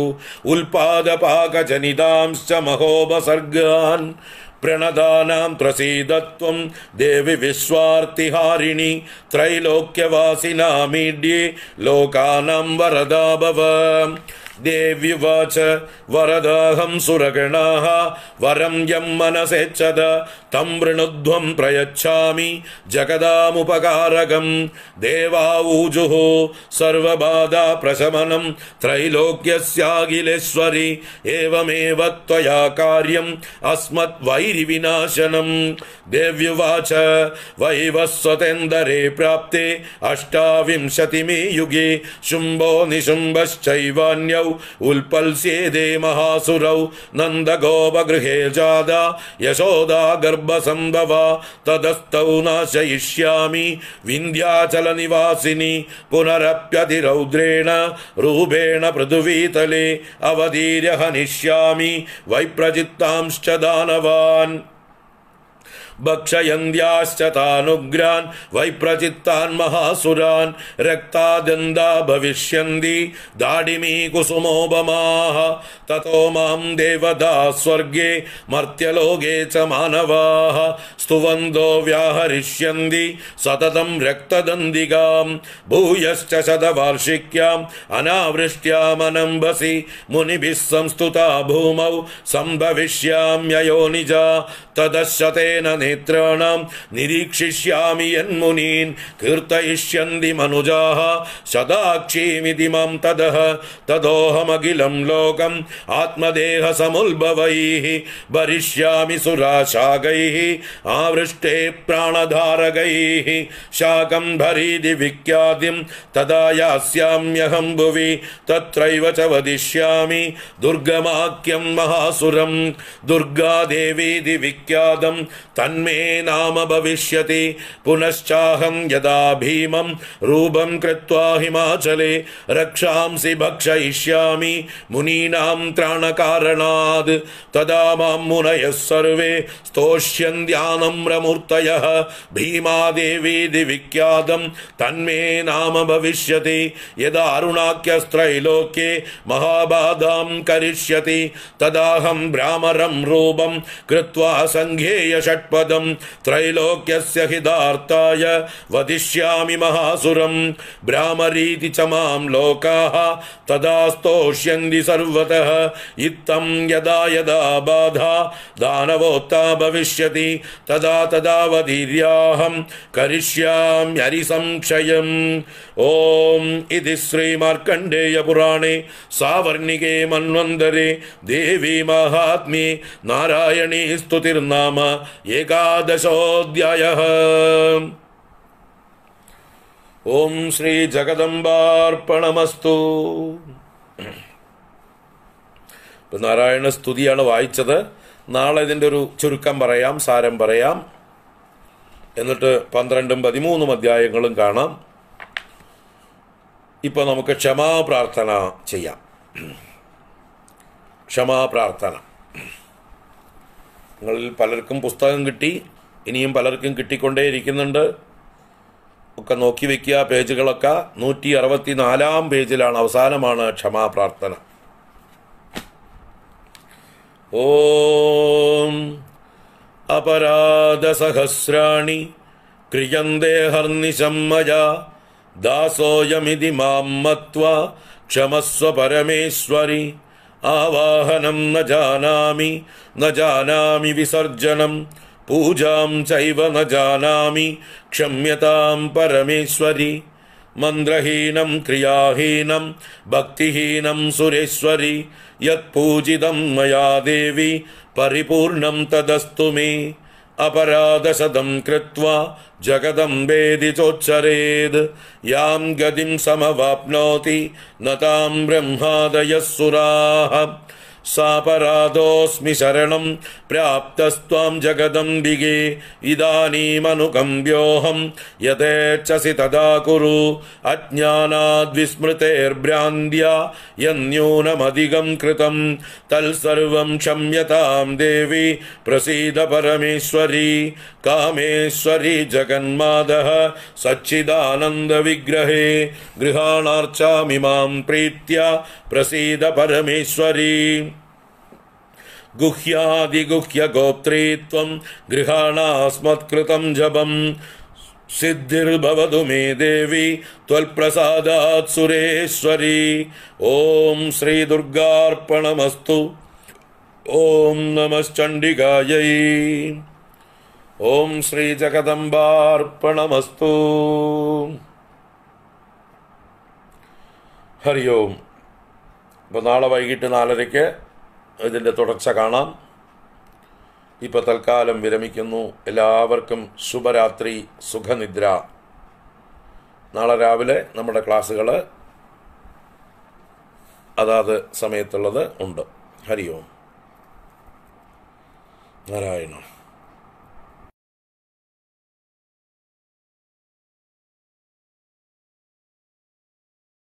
उल्पादपाकजनितांश्च महोपसर्गान् प्रणदानां प्रसीदत्वं देवि विश्वार्तिहारिणि त्रैलोक्यवासिनामीड्ये लोकानां वरदा भव देव्युवाच वरदाहं सुरगणाः वरं यं मनसेच्छद तं वृणुध्वं प्रयच्छामि जगदामुपकारकं देवाऊजुः सर्वबाधा प्रशमनं त्रैलोक्यस्याखिलेश्वरि एवमेव त्वया कार्यम् अस्मद्वैरिविनाशनं देव्युवाच वैवस्वतेन्दरे प्राप्ते अष्टाविंशतिमे युगे शुम्भो निशुम्भश्चैवान्यौ उल्पल्स्येदे महासुरौ नन्दगोपगृहे जादा यशोदा गर्भसम्भवा तदस्तौ नाशयिष्यामि विन्ध्याचलनिवासिनी पुनरप्यतिरौद्रेण रूपेण पृथुवीतले अवतीर्य हनिष्यामि वैप्रचित्तांश्च दानवान् भक्षयन्त्याश्च तानुग्रान् वैप्रचित्तान् महासुरान् रक्तादन्दा भविष्यन्ति दाडिमी कुसुमोपमाः ततो मां देवता स्वर्गे मर्त्यलोके च मानवाः स्तुवन्तो व्याहरिष्यन्ति सततं रक्तदन्दिकां भूयश्च शतवार्षिक्याम् अनावृष्ट्यामनम्बसि मुनिभिः संस्तुता भूमौ सम्भविष्याम्ययोनिजा तदशतेन नेत्राणां निरीक्षिष्यामि यन्मुनीन् कीर्तयिष्यन्ति मनुजाः शताक्षीमिति मां ततः ततोऽहमखिलं लोकम् आत्मदेहसमुद्भवैः भरिष्यामि सुराशाकैः आवृष्टे प्राणधारकैः शाकम्भरीति विख्यातिं तदा यास्याम्यहं भुवि तत्रैव च वदिष्यामि दुर्गमाख्यं महासुरं दुर्गादेवीति विख्यातं तन्मे नाम भविष्यति पुनश्चाहं यदा भीमं रूपं कृत्वा हिमाचले रक्षांसि भक्षयिष्यामि मुनीनां त्राणकारणात् तदा मां मुनयः सर्वे स्तोष्यन्त्यानम्रमूर्तयः भीमादेवीति विख्यातं तन्मे नाम भविष्यति यदा अरुणाख्यस्त्रैलोक्ये महाबाधां करिष्यति तदाहं भ्रामरं रूपं कृत्वा संघेय षट्पदं त्रैलोक्यस्य हितार्थाय वदिष्यामि महासुरं भ्रामरीति च मां लोकाः तदा स्तोष्यन्ति सर्वतः इत्थं यदा यदा बाधा दानवोत्था भविष्यति तदा तदावधीर्याहं करिष्याम्यरिसंक्षयम् ओम इति श्रीमार्कण्डेय पुराणे सावर्णिके मन्वन्तरे देवी महात्म्ये नारायणी स्तुतिर्नाम एकादशोऽध्यायः। ओम श्री ജഗദംബാർപ്പണമസ്തു. നാരായണ സ്തുതിയാണ് വായിച്ചത്. നാളെ ഇതിൻ്റെ ഒരു ചുരുക്കം പറയാം, സാരം പറയാം, എന്നിട്ട് 12ഉം 13ഉം അധ്യായങ്ങളും കാണാം. ഇപ്പോൾ നമുക്ക് ക്ഷമാപ്രാർത്ഥന ചെയ്യാം. ക്ഷമാപ്രാർത്ഥന. നിങ്ങളിൽ പലർക്കും പുസ്തകം കിട്ടി, ഇനിയും പലർക്കും കിട്ടിക്കൊണ്ടേയിരിക്കുന്നുണ്ട്. ഒക്കെ നോക്കി വയ്ക്കുക. പേജുകളൊക്കെ 164 പേജിലാണ്, അവസാനമാണ് ക്ഷമാപ്രാർത്ഥന. ഓം അപരാധസഹസ്രാണി ക്രിയന്തേ ഹർനിശം മയാ ദാസോയമിതി മാം മത്വാ ക്ഷമസ്വ പരമേശ്വരി. ആവാഹനം ന ജാനാമി വിസർജനം പൂജാം ചൈവ ന ജാനാമി ക്ഷമ്യതാം പരമേശ്വരി. മന്ത്രഹീനം ക്രിയാഹീനം ഭക്തിഹീനം സുരേശ്വരി. യത് പൂജിതം മയാ ദേവി പരിപൂർണം തദസ്തു മേ. അപരാധശതം കൃത്വാ ജഗദംബേതി ചോച്ചരേത്. യാം ഗതിം സമവാപ്നോതി ന താം ബ്രഹ്മാദയഃ സുരാഃ. സാപരാധോസ്മി ശരണം പ്രാപ്തസ്ത്വാം ജഗദംബികേ. ഇദാനീമനുകമ്പ്യോഹം യഥേച്ഛസി തഥാ കുരു. അജ്ഞാനാദ്വിസ്മൃതേർഭ്രാന്ത്യാ യന്യൂനമധികം കൃതം തൽസർവം ക്ഷമ്യതാം ദേവി പ്രസീദ പരമേശ്വരി. കാമേശ്വരി ജഗന്മാതഃ സച്ചിദാനന്ദ വിഗ്രഹേ. ഗൃഹാണാർച്ചാമി മാം പ്രീത്യാ പ്രസീദ പരമേശ്വരി. ഗുഹ്യാദിഗുഹ്യ ഗോപ്ത്രീത്വം ഗൃഹാണാസ്മത്കൃതം ജപം. സിദ്ധിർഭവതു മേ ദേവി ത്വൽപ്രസാദാത് സുരേശ്വരി. ഓം ശ്രീ ദുർഗാർപ്പണമസ്തു. ഓം നമശ്ചണ്ഡികായൈ. ഓം ശ്രീ ജഗദംബാർപ്പണമസ്തു. ഹരി ഓം. അപ്പോൾ നാളെ വൈകിട്ട് 4:30 ഇതിൻ്റെ തുടർച്ച കാണാം. ഇപ്പോൾ തൽക്കാലം വിരമിക്കുന്നു. എല്ലാവർക്കും ശുഭരാത്രി, സുഖനിദ്ര. നാളെ രാവിലെ നമ്മുടെ ക്ലാസ്സുകൾ അതാത് സമയത്തുള്ളത് ഉണ്ട്. ഹരി ഓം നാരായണ.